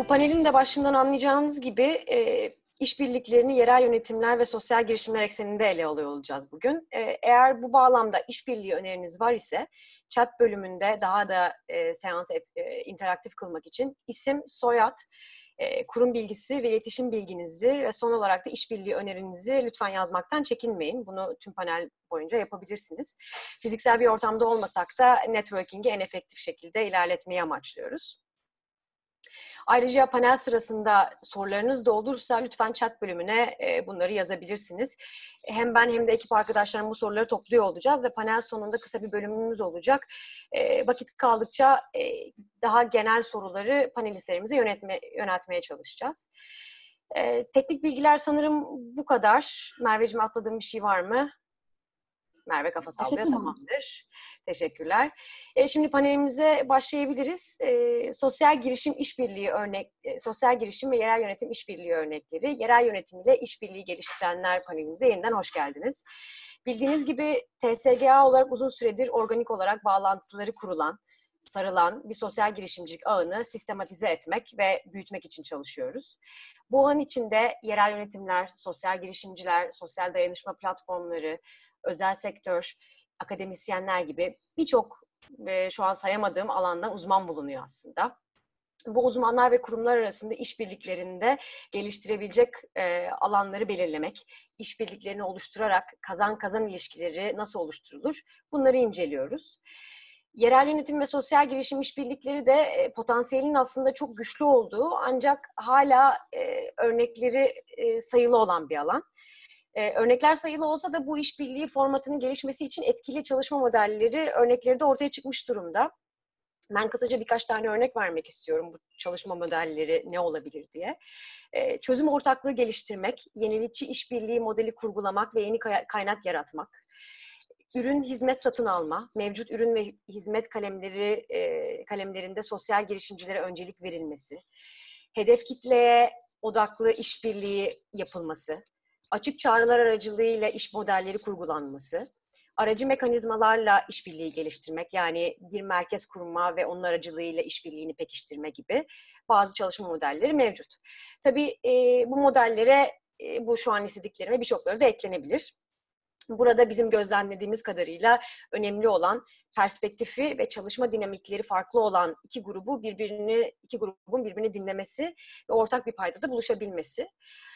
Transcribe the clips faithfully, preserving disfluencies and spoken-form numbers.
Bu panelin de başından anlayacağınız gibi e, işbirliklerini yerel yönetimler ve sosyal girişimler ekseninde ele alıyor olacağız bugün. E, eğer bu bağlamda işbirliği öneriniz var ise chat bölümünde daha da e, seansı et, e, interaktif kılmak için isim, soyad, e, kurum bilgisi ve iletişim bilginizi ve son olarak da işbirliği önerinizi lütfen yazmaktan çekinmeyin. Bunu tüm panel boyunca yapabilirsiniz. Fiziksel bir ortamda olmasak da networking'i en efektif şekilde ilerletmeyi amaçlıyoruz. Ayrıca panel sırasında sorularınız da olursa lütfen chat bölümüne e, bunları yazabilirsiniz. Hem ben hem de ekip arkadaşlarım bu soruları topluyor olacağız ve panel sonunda kısa bir bölümümüz olacak. E, vakit kaldıkça e, daha genel soruları panelistlerimize yönetme, yöneltmeye çalışacağız. E, teknik bilgiler sanırım bu kadar. Merveciğim, atladığım bir şey var mı? Merve kafa sallıyor, tamamdır. Teşekkürler. E, şimdi panelimize başlayabiliriz. E, sosyal girişim işbirliği örnek, e, sosyal girişim ve yerel yönetim işbirliği örnekleri, yerel yönetim ile işbirliği geliştirenler panelimize yeniden hoş geldiniz. Bildiğiniz gibi T S G A olarak uzun süredir organik olarak bağlantıları kurulan, sarılan bir sosyal girişimcilik ağını sistematize etmek ve büyütmek için çalışıyoruz. Bu ağın içinde yerel yönetimler, sosyal girişimciler, sosyal dayanışma platformları, özel sektör, akademisyenler gibi birçok e, şu an sayamadığım alandan uzman bulunuyor aslında. Bu uzmanlar ve kurumlar arasında işbirliklerinde geliştirebilecek e, alanları belirlemek, işbirliklerini oluşturarak kazan kazan ilişkileri nasıl oluşturulur, bunları inceliyoruz. Yerel yönetim ve sosyal girişim işbirlikleri de e, potansiyelin aslında çok güçlü olduğu ancak hala e, örnekleri e, sayılı olan bir alan. Ee, örnekler sayılı olsa da bu işbirliği formatının gelişmesi için etkili çalışma modelleri, örnekleri de ortaya çıkmış durumda. Ben kısaca birkaç tane örnek vermek istiyorum bu çalışma modelleri ne olabilir diye. Ee, çözüm ortaklığı geliştirmek, yenilikçi işbirliği modeli kurgulamak ve yeni kaynak yaratmak. Ürün, hizmet satın alma, mevcut ürün ve hizmet kalemleri e, kalemlerinde sosyal girişimcilere öncelik verilmesi. Hedef kitleye odaklı işbirliği yapılması. Açık çağrılar aracılığıyla iş modelleri kurgulanması, aracı mekanizmalarla işbirliği geliştirmek, yani bir merkez kurma ve onun aracılığıyla işbirliğini pekiştirme gibi bazı çalışma modelleri mevcut. Tabii e, bu modellere, e, bu şu an istediklerime birçokları da eklenebilir. Burada bizim gözlemlediğimiz kadarıyla önemli olan perspektifi ve çalışma dinamikleri farklı olan iki grubu birbirini, iki grubun birbirini dinlemesi ve ortak bir paydada buluşabilmesi.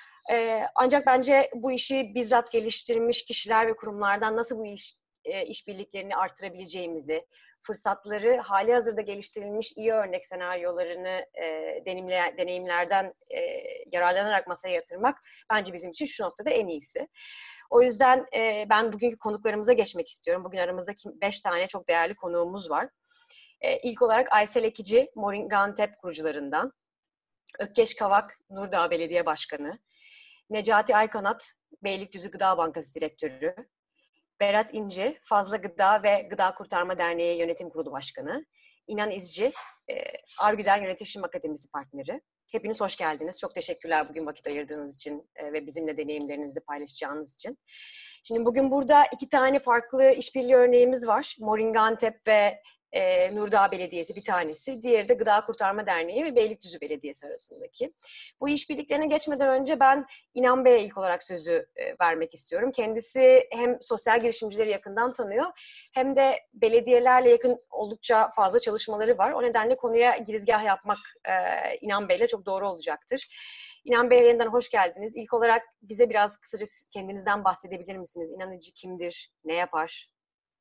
Ee, ancak bence bu işi bizzat geliştirmiş kişiler ve kurumlardan nasıl bu iş, e, işbirliklerini artırabileceğimizi, fırsatları hali hazırda geliştirilmiş iyi örnek senaryolarını e, deneyimle, deneyimlerden e, yararlanarak masaya yatırmak bence bizim için şu noktada en iyisi. O yüzden e, ben bugünkü konuklarımıza geçmek istiyorum. Bugün aramızda beş tane çok değerli konuğumuz var. E, ilk olarak Aysel Ekici, Moringa Antep kurucularından. Ökkeş Kavak, Nurdağ Belediye Başkanı. Necati Aykanat, Beylikdüzü Gıda Bankası Direktörü. Berat İnci, Fazla Gıda ve Gıda Kurtarma Derneği Yönetim Kurulu Başkanı. İnan İzci, e, Argüden Yönetişim Akademisi Partneri. Hepiniz hoş geldiniz. Çok teşekkürler bugün vakit ayırdığınız için e, ve bizimle deneyimlerinizi paylaşacağınız için. Şimdi bugün burada iki tane farklı işbirliği örneğimiz var. Moringa Antep ve e, Nurdağ Belediyesi bir tanesi. Diğeri de Gıda Kurtarma Derneği ve Beylikdüzü Belediyesi arasındaki. Bu işbirliklerine geçmeden önce ben İnan Bey'e ilk olarak sözü e, vermek istiyorum. Kendisi hem sosyal girişimcileri yakından tanıyor hem de belediyelerle yakın oldukça fazla çalışmaları var. O nedenle konuya girizgah yapmak e, İnan Bey'le çok doğru olacaktır. İnan Bey'e yeniden hoş geldiniz. İlk olarak bize biraz kısaca kendinizden bahsedebilir misiniz? İnan İzci kimdir? Ne yapar?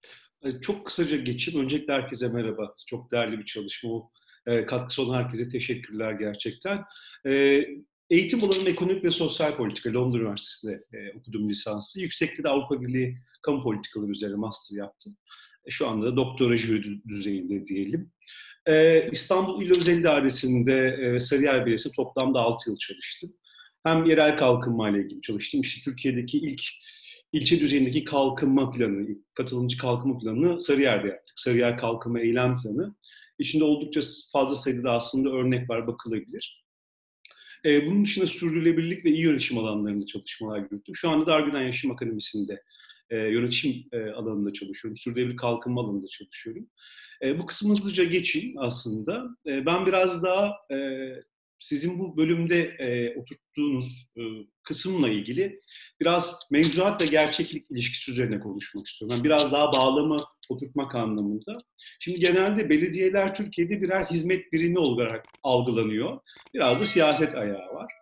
Çok kısaca geçeyim. Öncelikle herkese merhaba. Çok değerli bir çalışma o. E, katkısı olan herkese teşekkürler gerçekten. E, eğitim alanım ekonomik ve sosyal politika. Londra Üniversitesi'nde e, okudum lisansı. Yüksekte de Avrupa Birliği kamu politikaları üzerine master yaptım. E, şu anda da doktora jüri düzeyinde diyelim. E, İstanbul İl Özel İdaresi'nde e, Sarıyer Belediyesi toplamda altı yıl çalıştım. Hem yerel kalkınma ile ilgili çalıştım. İşte Türkiye'deki ilk İlçe düzeyindeki kalkınma planı, katılımcı kalkınma planını Sarıyer'de yaptık. Sarıyer Kalkınma Eylem Planı. İçinde oldukça fazla sayıda aslında örnek var, bakılabilir. Ee, bunun dışında sürdürülebilirlik ve iyi yönetişim alanlarında çalışmalar yürüttüm. Şu anda da Argüden Yaşam Akademisi'nde e, yönetişim e, alanında çalışıyorum. Sürdürülebilir kalkınma alanında çalışıyorum. E, bu kısmı hızlıca geçeyim aslında. E, ben biraz daha e, sizin bu bölümde e, oturttuğunuz e, kısımla ilgili biraz mevzuat ve gerçeklik ilişkisi üzerine konuşmak istiyorum. Yani biraz daha bağlamı oturtmak anlamında. Şimdi genelde belediyeler Türkiye'de birer hizmet birimi olarak algılanıyor. Biraz da siyaset ayağı var.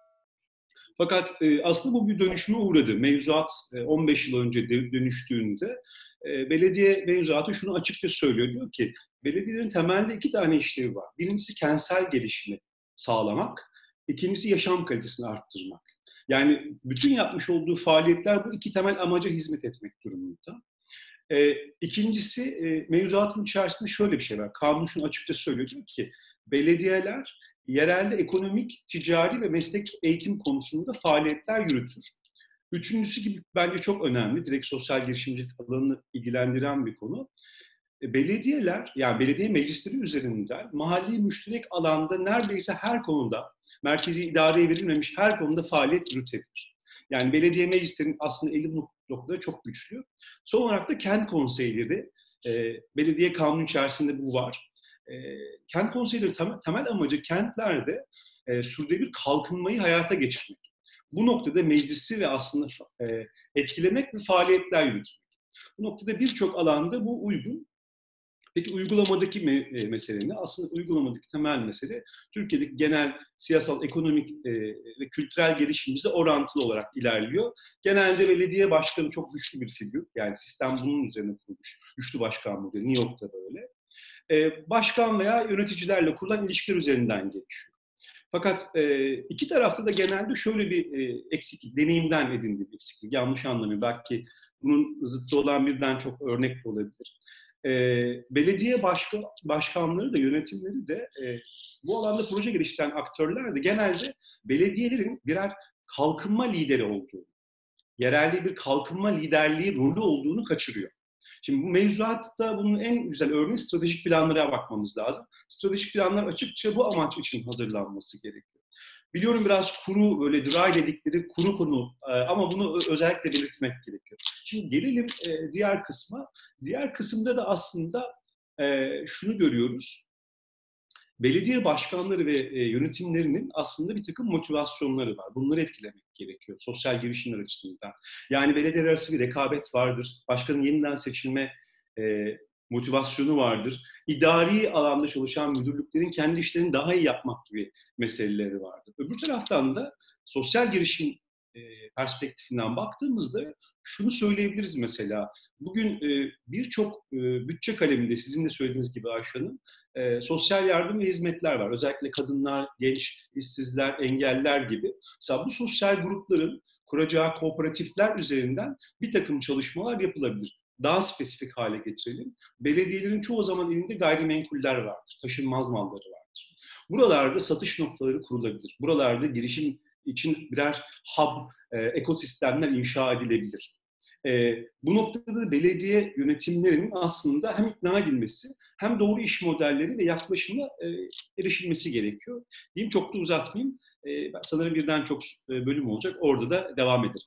Fakat e, aslında bu bir dönüşüme uğradı. Mevzuat e, on beş yıl önce de, dönüştüğünde e, belediye mevzuatı şunu açıkça söylüyor. Diyor ki belediyelerin temelde iki tane işlevi var. Birincisi kentsel gelişimi sağlamak. İkincisi yaşam kalitesini arttırmak. Yani bütün yapmış olduğu faaliyetler bu iki temel amaca hizmet etmek durumunda. E, ikincisi e, mevzuatın içerisinde şöyle bir şey var. Kanun şunu açıkça söylüyor. Diyor ki belediyeler yerelde ekonomik, ticari ve meslek eğitim konusunda faaliyetler yürütür. Üçüncüsü gibi bence çok önemli, direkt sosyal girişimcilik alanını ilgilendiren bir konu. Belediyeler, yani belediye meclisleri üzerinden mahalli müşterek alanda neredeyse her konuda, merkezi idareye verilmemiş her konuda faaliyet yürütebilir. Yani belediye meclislerinin aslında eli bu noktada çok güçlü. Son olarak da kent konseyleri, e, belediye kanunu içerisinde bu var. E, kent konseyleri tem, temel amacı kentlerde e, sürdürülebilir kalkınmayı hayata geçirmek. Bu noktada meclisi ve aslında e, etkilemek ve faaliyetler yürütmek. Bu noktada birçok alanda bu uygun. Peki uygulamadaki me- e, mesele ne? Aslında uygulamadaki temel mesele Türkiye'deki genel siyasal, ekonomik e, ve kültürel gelişimimizle orantılı olarak ilerliyor. Genelde belediye başkanı çok güçlü bir figür. Yani sistem bunun üzerine kurulmuş. Güçlü başkan modeli. New York'ta böyle. E, başkan veya yöneticilerle kurulan ilişkiler üzerinden gelişiyor. Fakat e, iki tarafta da genelde şöyle bir e, eksiklik, deneyimden edindiği bir eksiklik. Yanlış anlamayın. Belki bunun zıttı olan birden çok örnek de olabilir. E, belediye başka, başkanları da yönetimleri de e, bu alanda proje geliştiren aktörler de genelde belediyelerin birer kalkınma lideri olduğunu, yerelde bir kalkınma liderliği rolü olduğunu kaçırıyor. Şimdi bu mevzuatta bunun en güzel örneği stratejik planlara bakmamız lazım. Stratejik planlar açıkça bu amaç için hazırlanması gerekiyor. Biliyorum biraz kuru, böyle dry dedikleri kuru konu ama bunu özellikle belirtmek gerekiyor. Şimdi gelelim diğer kısma. Diğer kısımda da aslında şunu görüyoruz. Belediye başkanları ve yönetimlerinin aslında bir takım motivasyonları var. Bunları etkilemek gerekiyor sosyal girişimler açısından. Yani belediyeler arası bir rekabet vardır. Başkanın yeniden seçilme motivasyonu vardır. İdari alanda çalışan müdürlüklerin kendi işlerini daha iyi yapmak gibi meseleleri vardır. Öbür taraftan da sosyal girişim perspektifinden baktığımızda şunu söyleyebiliriz mesela. Bugün birçok bütçe kaleminde sizin de söylediğiniz gibi Ayşe Hanım, sosyal yardım ve hizmetler var. Özellikle kadınlar, genç, işsizler, engelliler gibi. Mesela bu sosyal grupların kuracağı kooperatifler üzerinden bir takım çalışmalar yapılabilir. Daha spesifik hale getirelim. Belediyelerin çoğu zaman elinde gayrimenkuller vardır, taşınmaz malları vardır. Buralarda satış noktaları kurulabilir. Buralarda girişim için birer hub, e, ekosistemler inşa edilebilir. E, bu noktada da belediye yönetimlerinin aslında hem ikna edilmesi hem doğru iş modelleri ve yaklaşımla e, erişilmesi gerekiyor. Diyeyim çok da uzatmayayım. E, sanırım birden çok bölüm olacak. Orada da devam ederim.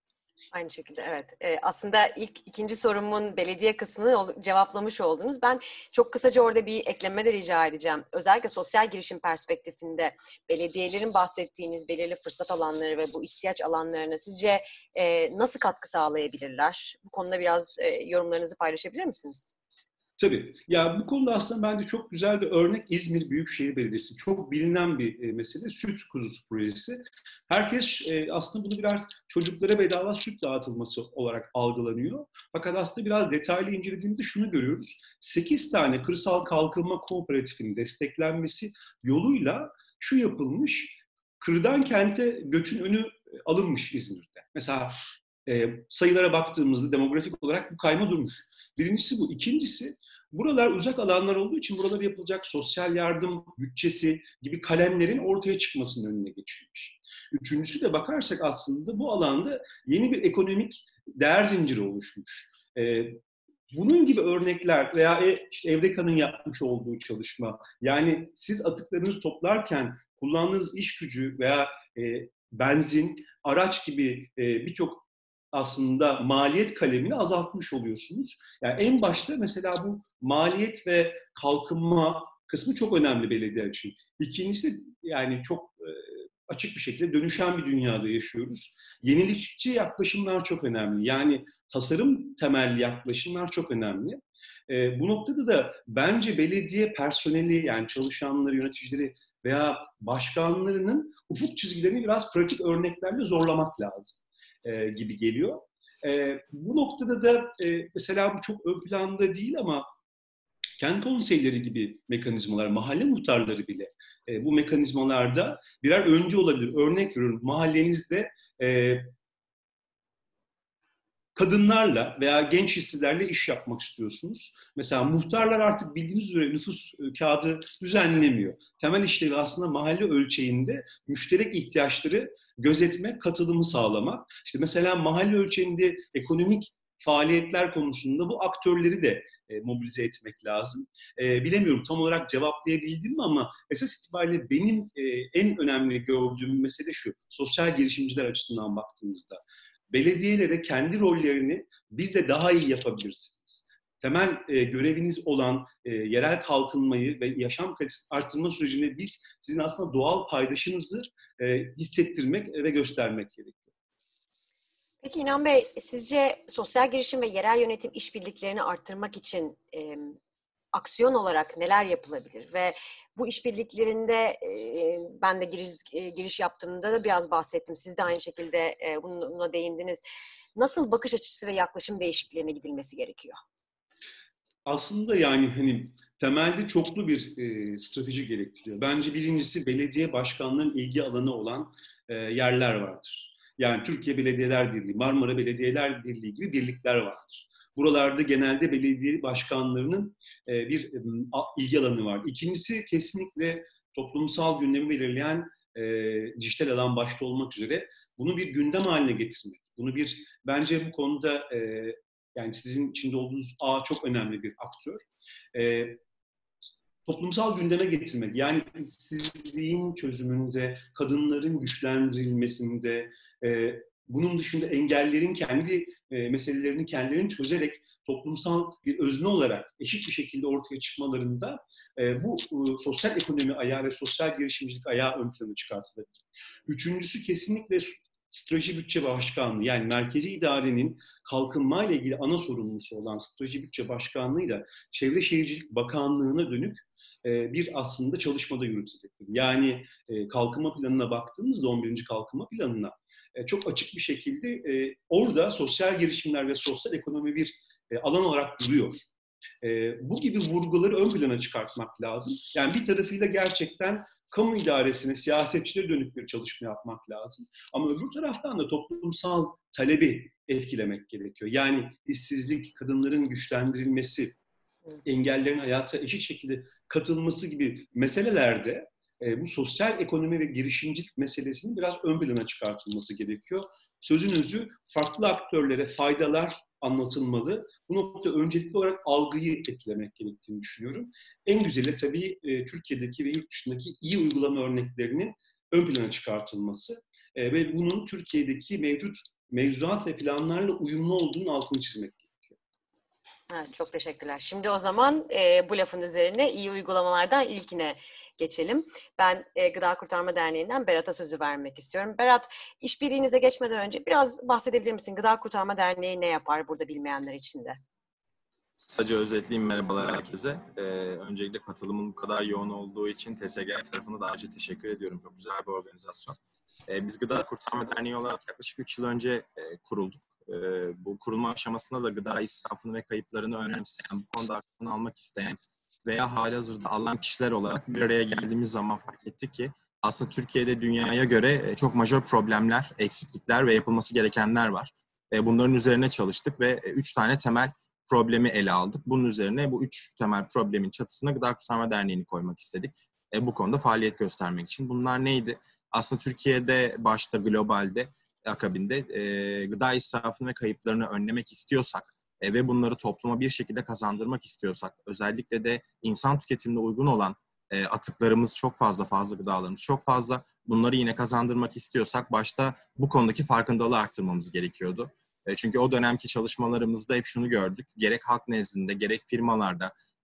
Aynı şekilde evet. Ee, aslında ilk ikinci sorumun belediye kısmını cevaplamış oldunuz. Ben çok kısaca orada bir ekleme de rica edeceğim. Özellikle sosyal girişim perspektifinde belediyelerin bahsettiğiniz belirli fırsat alanları ve bu ihtiyaç alanlarına sizce e, nasıl katkı sağlayabilirler? Bu konuda biraz e, yorumlarınızı paylaşabilir misiniz? Tabii. Ya bu konuda aslında bence çok güzel bir örnek İzmir Büyükşehir Belediyesi. Çok bilinen bir e, mesele. Süt kuzusu projesi. Herkes e, aslında bunu biraz çocuklara bedava süt dağıtılması olarak algılanıyor. Fakat aslında biraz detaylı incelediğimizde şunu görüyoruz. sekiz tane kırsal kalkınma kooperatifinin desteklenmesi yoluyla şu yapılmış. Kırdan kente göçün önü alınmış İzmir'de. Mesela e, sayılara baktığımızda demografik olarak bu kayma durmuş. Birincisi bu. İkincisi, buralar uzak alanlar olduğu için buralara yapılacak sosyal yardım bütçesi gibi kalemlerin ortaya çıkmasının önüne geçilmiş. Üçüncüsü de bakarsak aslında bu alanda yeni bir ekonomik değer zinciri oluşmuş. Ee, bunun gibi örnekler veya işte Evreka'nın yapmış olduğu çalışma, yani siz atıklarınızı toplarken kullandığınız iş gücü veya e, benzin, araç gibi e, birçok aslında maliyet kalemini azaltmış oluyorsunuz. Yani en başta mesela bu maliyet ve kalkınma kısmı çok önemli belediye için. İkincisi yani çok e, açık bir şekilde dönüşen bir dünyada yaşıyoruz. Yenilikçi yaklaşımlar çok önemli. Yani tasarım temelli yaklaşımlar çok önemli. E, bu noktada da bence belediye personeli yani çalışanları, yöneticileri veya başkanlarının ufuk çizgilerini biraz pratik örneklerle zorlamak lazım e, gibi geliyor. E, bu noktada da e, mesela bu çok ön planda değil ama kent konseyleri gibi mekanizmalar, mahalle muhtarları bile e, bu mekanizmalarda birer öncü olabilir. Örnek veriyorum, mahallenizde e, kadınlarla veya genç işsizlerle iş yapmak istiyorsunuz. Mesela muhtarlar artık bildiğiniz üzere nüfus kağıdı düzenlemiyor. Temel işlevi aslında mahalle ölçeğinde müşterek ihtiyaçları gözetmek, katılımı sağlamak. İşte mesela mahalle ölçeğinde ekonomik faaliyetler konusunda bu aktörleri de e, mobilize etmek lazım. E, bilemiyorum tam olarak cevaplayabildim mi ama esas itibariyle benim e, en önemli gördüğüm mesele şu, sosyal girişimciler açısından baktığımızda. Belediyelere kendi rollerini biz de daha iyi yapabilirsiniz. Temel e, göreviniz olan e, yerel kalkınmayı ve yaşam kalitesini arttırma sürecinde biz sizin aslında doğal paydaşınızı e, hissettirmek ve göstermek gerekiyor. Peki İnan Bey, sizce sosyal girişim ve yerel yönetim işbirliklerini arttırmak için e, aksiyon olarak neler yapılabilir? Ve bu işbirliklerinde e, ben de giriş, e, giriş yaptığımda da biraz bahsettim. Siz de aynı şekilde e, buna değindiniz. Nasıl bakış açısı ve yaklaşım değişikliklerine gidilmesi gerekiyor? Aslında yani hani temelde çoklu bir e, strateji gerektiriyor. Bence birincisi belediye başkanlarının ilgi alanı olan e, yerler vardır. Yani Türkiye Belediyeler Birliği, Marmara Belediyeler Birliği gibi birlikler vardır. Buralarda genelde belediye başkanlarının e, bir e, ilgi alanı var. İkincisi kesinlikle toplumsal gündemi belirleyen e, dijital alan başta olmak üzere bunu bir gündem haline getirmek. Bunu bir bence bu konuda e, yani sizin içinde olduğunuz ağ çok önemli bir aktör. E, toplumsal gündeme getirmek, yani işsizliğin çözümünde, kadınların güçlendirilmesinde, e, bunun dışında engellerin kendi e, meselelerini kendilerini çözerek toplumsal bir özne olarak eşit bir şekilde ortaya çıkmalarında e, bu e, sosyal ekonomi ayağı ve sosyal girişimcilik ayağı ön plana çıkartılabilir. Üçüncüsü kesinlikle strateji bütçe başkanlığı, yani merkezi idarenin kalkınma ile ilgili ana sorumlusu olan strateji bütçe başkanlığıyla Çevre Şehircilik Bakanlığı'na dönük bir aslında çalışmada yürütecektir. Yani kalkınma planına baktığımızda on birinci kalkınma planına çok açık bir şekilde orada sosyal girişimler ve sosyal ekonomi bir alan olarak duruyor. Bu gibi vurguları ön plana çıkartmak lazım. Yani bir tarafıyla gerçekten kamu idaresine, siyasetçilere dönük bir çalışma yapmak lazım. Ama öbür taraftan da toplumsal talebi etkilemek gerekiyor. Yani işsizlik, kadınların güçlendirilmesi, engellerin hayata eşit şekilde katılması gibi meselelerde e, bu sosyal ekonomi ve girişimcilik meselesinin biraz ön plana çıkartılması gerekiyor. Sözün özü farklı aktörlere faydalar anlatılmalı. Bu noktada öncelikli olarak algıyı etkilemek gerektiğini düşünüyorum. En güzeli tabii e, Türkiye'deki ve yurt dışındaki iyi uygulama örneklerinin ön plana çıkartılması e, ve bunun Türkiye'deki mevcut mevzuat ve planlarla uyumlu olduğunun altını çizmek. Evet, çok teşekkürler. Şimdi o zaman e, bu lafın üzerine iyi uygulamalardan ilkine geçelim. Ben e, Gıda Kurtarma Derneği'nden Berat'a sözü vermek istiyorum. Berat, işbirliğinize geçmeden önce biraz bahsedebilir misin? Gıda Kurtarma Derneği ne yapar burada bilmeyenler için de? Sadece özetleyeyim, merhabalar herkese. Ee, öncelikle katılımın bu kadar yoğun olduğu için T S G tarafına da ayrıca teşekkür ediyorum. Çok güzel bir organizasyon. Ee, biz Gıda Kurtarma Derneği olarak yaklaşık üç yıl önce e, kurulduk. E, bu kurulma aşamasında da gıda israfını ve kayıplarını önemseyen, bu konuda aklını almak isteyen veya halihazırda alan kişiler olarak bir araya geldiğimiz zaman fark ettik ki aslında Türkiye'de dünyaya göre çok majör problemler, eksiklikler ve yapılması gerekenler var. E, bunların üzerine çalıştık ve üç tane temel problemi ele aldık. Bunun üzerine bu üç temel problemin çatısına Gıda Kurtarma Derneği'ni koymak istedik. E, bu konuda faaliyet göstermek için. Bunlar neydi? Aslında Türkiye'de başta globalde akabinde e, gıda israfını ve kayıplarını önlemek istiyorsak e, ve bunları topluma bir şekilde kazandırmak istiyorsak, özellikle de insan tüketimine uygun olan e, atıklarımız çok fazla, fazla gıdalarımız çok fazla. Bunları yine kazandırmak istiyorsak başta bu konudaki farkındalığı arttırmamız gerekiyordu. E, çünkü o dönemki çalışmalarımızda hep şunu gördük. Gerek halk nezdinde, gerek firmalarda,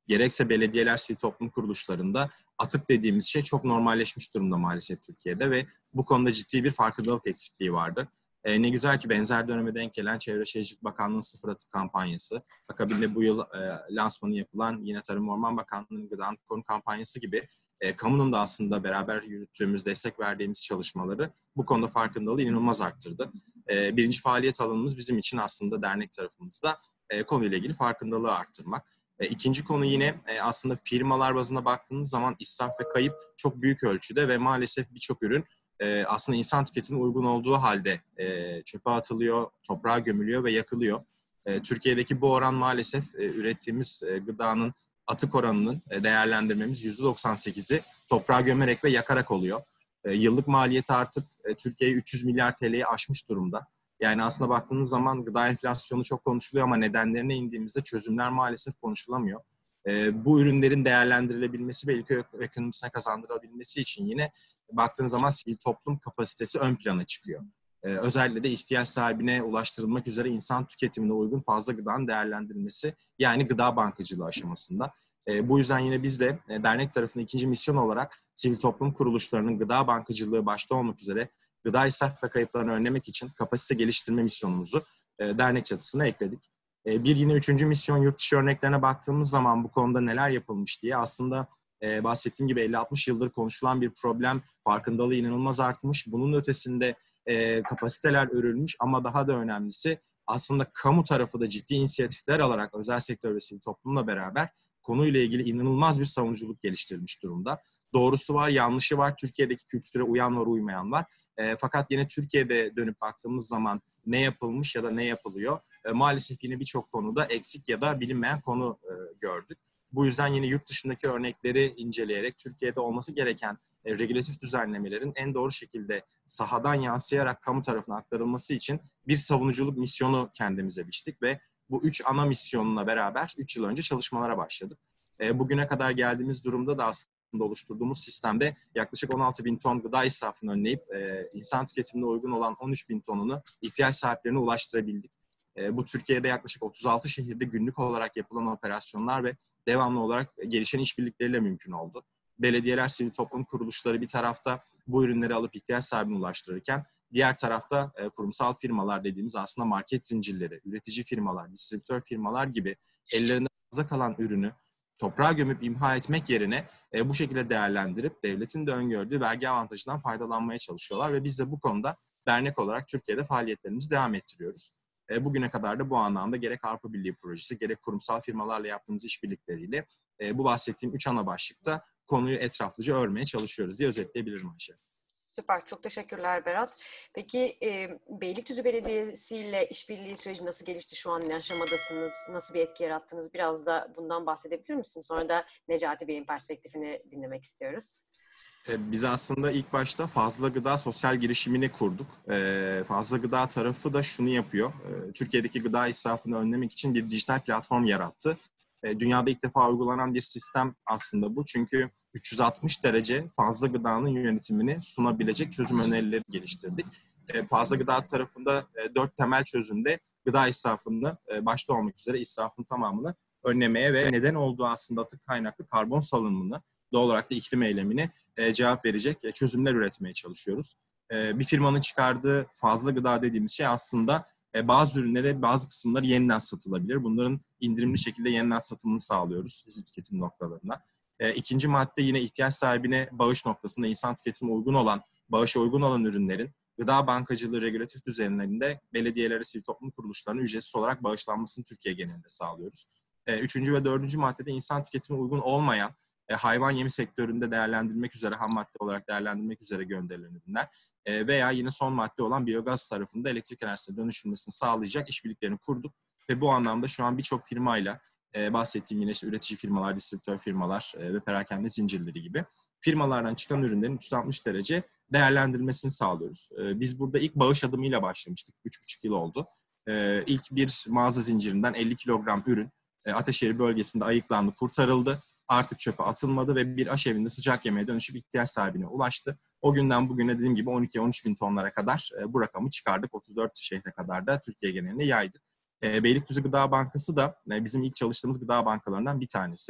gerekse belediyeler, sivil toplum kuruluşlarında atık dediğimiz şey çok normalleşmiş durumda maalesef Türkiye'de ve bu konuda ciddi bir farkındalık eksikliği vardı. E, ne güzel ki benzer döneme denk gelen Çevre Şehircilik Bakanlığı'nın sıfır atık kampanyası, akabinde bu yıl e, lansmanı yapılan yine Tarım ve Orman Bakanlığı'nın gıda konu kampanyası gibi e, kamunun da aslında beraber yürüttüğümüz, destek verdiğimiz çalışmaları bu konuda farkındalığı inanılmaz arttırdı. E, birinci faaliyet alanımız bizim için aslında dernek tarafımızda e, konuyla ilgili farkındalığı arttırmak. E, ikinci konu yine e, aslında firmalar bazında baktığınız zaman israf ve kayıp çok büyük ölçüde ve maalesef birçok ürün e, aslında insan tüketimine uygun olduğu halde e, çöpe atılıyor, toprağa gömülüyor ve yakılıyor. E, Türkiye'deki bu oran maalesef e, ürettiğimiz e, gıdanın atık oranının e, değerlendirmemiz yüzde doksan sekizi toprağa gömerek ve yakarak oluyor. E, yıllık maliyeti artık e, Türkiye'yi üç yüz milyar T L'ye aşmış durumda. Yani aslında baktığınız zaman gıda enflasyonu çok konuşuluyor ama nedenlerine indiğimizde çözümler maalesef konuşulamıyor. E, bu ürünlerin değerlendirilebilmesi ve ülke ekonomisine kazandırılabilmesi için yine baktığınız zaman sivil toplum kapasitesi ön plana çıkıyor. E, özellikle de ihtiyaç sahibine ulaştırılmak üzere insan tüketimine uygun fazla gıdanın değerlendirilmesi, yani gıda bankacılığı aşamasında. E, bu yüzden yine biz de e, dernek tarafında ikinci misyon olarak sivil toplum kuruluşlarının gıda bankacılığı başta olmak üzere gıda israf ve kayıplarını önlemek için kapasite geliştirme misyonumuzu e, dernek çatısına ekledik. E, bir yine üçüncü misyon, yurt dışı örneklerine baktığımız zaman bu konuda neler yapılmış diye aslında e, bahsettiğim gibi elli altmış yıldır konuşulan bir problem, farkındalığı inanılmaz artmış. Bunun ötesinde e, kapasiteler örülmüş ama daha da önemlisi aslında kamu tarafı da ciddi inisiyatifler alarak özel sektör ve sivil toplumla beraber konuyla ilgili inanılmaz bir savunuculuk geliştirilmiş durumda. Doğrusu var, yanlışı var, Türkiye'deki kültüre uyan var, uymayan var. E, fakat yine Türkiye'de dönüp baktığımız zaman ne yapılmış ya da ne yapılıyor? E, maalesef yine birçok konuda eksik ya da bilinmeyen konu e, gördük. Bu yüzden yine yurt dışındaki örnekleri inceleyerek Türkiye'de olması gereken e, regülatif düzenlemelerin en doğru şekilde sahadan yansıyarak kamu tarafına aktarılması için bir savunuculuk misyonu kendimize biçtik ve bu üç ana misyonla beraber üç yıl önce çalışmalara başladık. E, bugüne kadar geldiğimiz durumda da aslında oluşturduğumuz sistemde yaklaşık on altı bin ton gıda israfını önleyip e, insan tüketimine uygun olan on üç bin tonunu ihtiyaç sahiplerine ulaştırabildik. E, bu Türkiye'de yaklaşık otuz altı şehirde günlük olarak yapılan operasyonlar ve devamlı olarak gelişen işbirlikleriyle mümkün oldu. Belediyeler, sivil toplum kuruluşları bir tarafta bu ürünleri alıp ihtiyaç sahibine ulaştırırken diğer tarafta e, kurumsal firmalar dediğimiz aslında market zincirleri, üretici firmalar, distribütör firmalar gibi ellerinde fazla kalan ürünü toprağa gömüp imha etmek yerine e, bu şekilde değerlendirip devletin de öngördüğü vergi avantajından faydalanmaya çalışıyorlar ve biz de bu konuda dernek olarak Türkiye'de faaliyetlerimizi devam ettiriyoruz. E, bugüne kadar da bu anlamda gerek Avrupa Birliği projesi, gerek kurumsal firmalarla yaptığımız işbirlikleriyle e, bu bahsettiğim üç ana başlıkta konuyu etraflıca örmeye çalışıyoruz diye özetleyebilirim Ayşe. Süper, çok teşekkürler Berat. Peki e, Beylikdüzü Belediyesi ile işbirliği süreci nasıl gelişti? Şu an ne aşamadasınız? Nasıl bir etki yarattınız? Biraz da bundan bahsedebilir misin? Sonra da Necati Bey'in perspektifini dinlemek istiyoruz. Biz aslında ilk başta Fazla Gıda sosyal girişimini kurduk. Fazla Gıda tarafı da şunu yapıyor. Türkiye'deki gıda israfını önlemek için bir dijital platform yarattı. Dünyada ilk defa uygulanan bir sistem aslında bu. Çünkü üç yüz altmış derece fazla gıdanın yönetimini sunabilecek çözüm önerileri geliştirdik. Fazla Gıda tarafında dört temel çözümde gıda israfını başta olmak üzere israfın tamamını önlemeye ve neden olduğu aslında atık kaynaklı karbon salınımını, doğal olarak da iklim eylemine e, cevap verecek e, çözümler üretmeye çalışıyoruz. E, bir firmanın çıkardığı fazla gıda dediğimiz şey aslında e, bazı ürünlere bazı kısımları yeniden satılabilir. Bunların indirimli şekilde yeniden satımını sağlıyoruz hizmet tüketim noktalarında. E, ikinci madde yine ihtiyaç sahibine bağış noktasında insan tüketimine uygun olan, bağışa uygun olan ürünlerin gıda bankacılığı regülatif düzenlerinde belediyelere, sivil toplum kuruluşlarına ücretsiz olarak bağışlanmasını Türkiye genelinde sağlıyoruz. E, üçüncü ve dördüncü maddede insan tüketimine uygun olmayan E, hayvan yemi sektöründe değerlendirilmek üzere, ham madde olarak değerlendirilmek üzere gönderilen ürünler e, veya yine son madde olan biyogaz tarafında elektrik enerjisine dönüşülmesini sağlayacak işbirliklerini kurduk. Ve bu anlamda şu an birçok firmayla e, bahsettiğim yine işte üretici firmalar, distribütör firmalar e, ve perakende zincirleri gibi firmalardan çıkan ürünlerin üç yüz altmış derece değerlendirilmesini sağlıyoruz. E, biz burada ilk bağış adımıyla başlamıştık. üç buçuk yıl oldu. E, ilk bir mağaza zincirinden elli kilogram ürün e, Ateşehir bölgesinde ayıklandı, kurtarıldı. Artık çöpe atılmadı ve bir aşevinde sıcak yemeğe dönüşüp ihtiyaç sahibine ulaştı. O günden bugüne dediğim gibi on iki on üç bin tonlara kadar e, bu rakamı çıkardık. otuz dört şehre kadar da Türkiye genelinde yaydık. E, Beylikdüzü Gıda Bankası da e, bizim ilk çalıştığımız gıda bankalarından bir tanesi.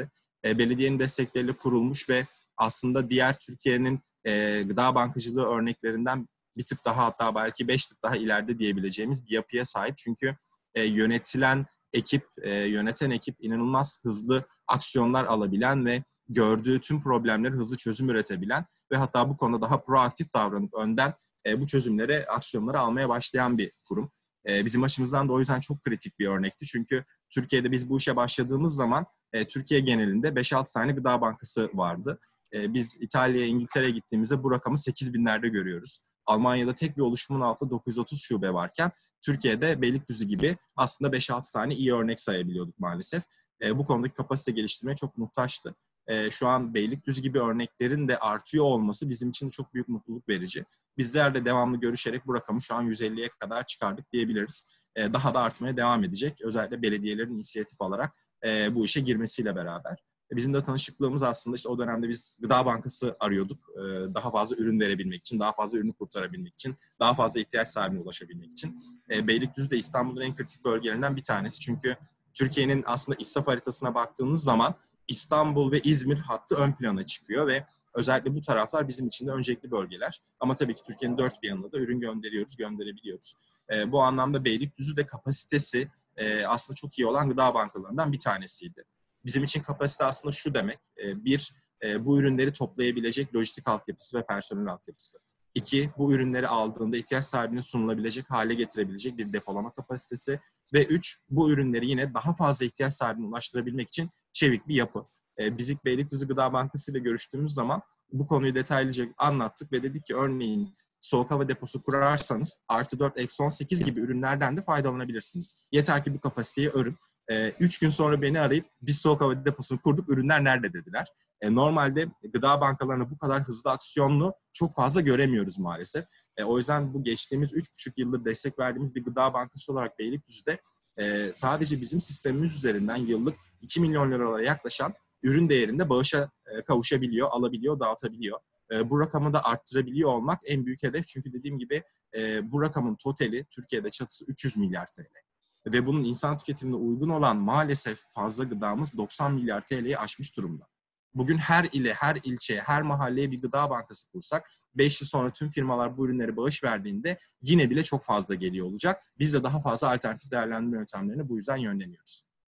e, belediyenin destekleriyle kurulmuş ve aslında diğer Türkiye'nin e, gıda bankacılığı örneklerinden bir tık daha, hatta belki beş tık daha ileride diyebileceğimiz bir yapıya sahip. Çünkü e, yönetilen ekip, e, yöneten ekip inanılmaz hızlı aksiyonlar alabilen ve gördüğü tüm problemleri hızlı çözüm üretebilen ve hatta bu konuda daha proaktif davranıp önden e, bu çözümleri, aksiyonları almaya başlayan bir kurum. E, bizim açımızdan da o yüzden çok kritik bir örnekti. Çünkü Türkiye'de biz bu işe başladığımız zaman e, Türkiye genelinde beş altı tane gıda bankası vardı. E, biz İtalya'ya, İngiltere'ye gittiğimizde bu rakamı sekiz binlerde görüyoruz. Almanya'da tek bir oluşumun altında dokuz yüz otuz şube varken Türkiye'de Beylikdüzü gibi aslında beş altı tane iyi örnek sayabiliyorduk maalesef. E, bu konudaki kapasite geliştirmeye çok muhtaçtı. E, şu an Beylikdüzü gibi örneklerin de artıyor olması bizim için çok büyük mutluluk verici. Bizler de devamlı görüşerek bu rakamı şu an yüz elliye kadar çıkardık diyebiliriz. E, daha da artmaya devam edecek. Özellikle belediyelerin inisiyatif alarak e, bu işe girmesiyle beraber. E, bizim de tanışıklığımız aslında işte o dönemde biz gıda bankası arıyorduk. E, daha fazla ürün verebilmek için, daha fazla ürünü kurtarabilmek için, daha fazla ihtiyaç sahibine ulaşabilmek için. E, Beylikdüzü de İstanbul'un en kritik bölgelerinden bir tanesi. Çünkü Türkiye'nin aslında İSAF haritasına baktığınız zaman İstanbul ve İzmir hattı ön plana çıkıyor ve özellikle bu taraflar bizim için de öncelikli bölgeler. Ama tabii ki Türkiye'nin dört bir yanına da ürün gönderiyoruz, gönderebiliyoruz. E, bu anlamda Beylikdüzü de kapasitesi e, aslında çok iyi olan gıda bankalarından bir tanesiydi. Bizim için kapasite aslında şu demek, e, bir, e, bu ürünleri toplayabilecek lojistik altyapısı ve personel altyapısı. İki, bu ürünleri aldığında ihtiyaç sahibine sunulabilecek hale getirebilecek bir depolama kapasitesi. Ve üç, bu ürünleri yine daha fazla ihtiyaç sahibine ulaştırabilmek için çevik bir yapı. E, biz ilk Beylikdüzü Gıda Bankası ile görüştüğümüz zaman bu konuyu detaylıca anlattık ve dedik ki örneğin soğuk hava deposu kurarsanız artı dört, eksi on sekiz gibi ürünlerden de faydalanabilirsiniz. Yeter ki bu kapasiteyi örün. E, üç gün sonra beni arayıp biz soğuk hava deposunu kurduk, ürünler nerede dediler. E, normalde gıda bankalarına bu kadar hızlı aksiyonlu çok fazla göremiyoruz maalesef. E, o yüzden bu geçtiğimiz üç buçuk yıldır destek verdiğimiz bir gıda bankası olarak Beylikdüzü'de e, sadece bizim sistemimiz üzerinden yıllık iki milyon liralara yaklaşan ürün değerinde bağışa e, kavuşabiliyor, alabiliyor, dağıtabiliyor. E, bu rakamı da arttırabiliyor olmak en büyük hedef. Çünkü dediğim gibi e, bu rakamın totali Türkiye'de çatısı üç yüz milyar T L. Ve bunun insan tüketimine uygun olan maalesef fazla gıdamız doksan milyar T L'yi aşmış durumda. Bugün her ile, her ilçeye, her mahalleye bir gıda bankası kursak beş yıl sonra tüm firmalar bu ürünleri bağış verdiğinde yine bile çok fazla geliyor olacak. Biz de daha fazla alternatif değerlendirme yöntemlerine bu yüzden yönleniyoruz.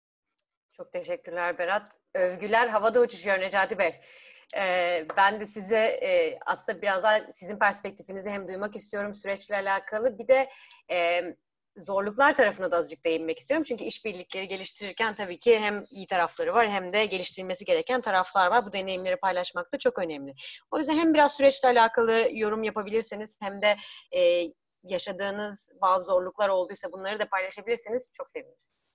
Çok teşekkürler Berat. Övgüler havada uçuşuyor Necati Bey. Ee, ben de size e, aslında biraz daha sizin perspektifinizi hem duymak istiyorum süreçle alakalı. Bir de e, zorluklar tarafına da azıcık değinmek istiyorum. Çünkü işbirlikleri geliştirirken tabii ki hem iyi tarafları var hem de geliştirilmesi gereken taraflar var. Bu deneyimleri paylaşmak da çok önemli. O yüzden hem biraz süreçle alakalı yorum yapabilirseniz hem de e, yaşadığınız bazı zorluklar olduysa bunları da paylaşabilirseniz çok seviniriz.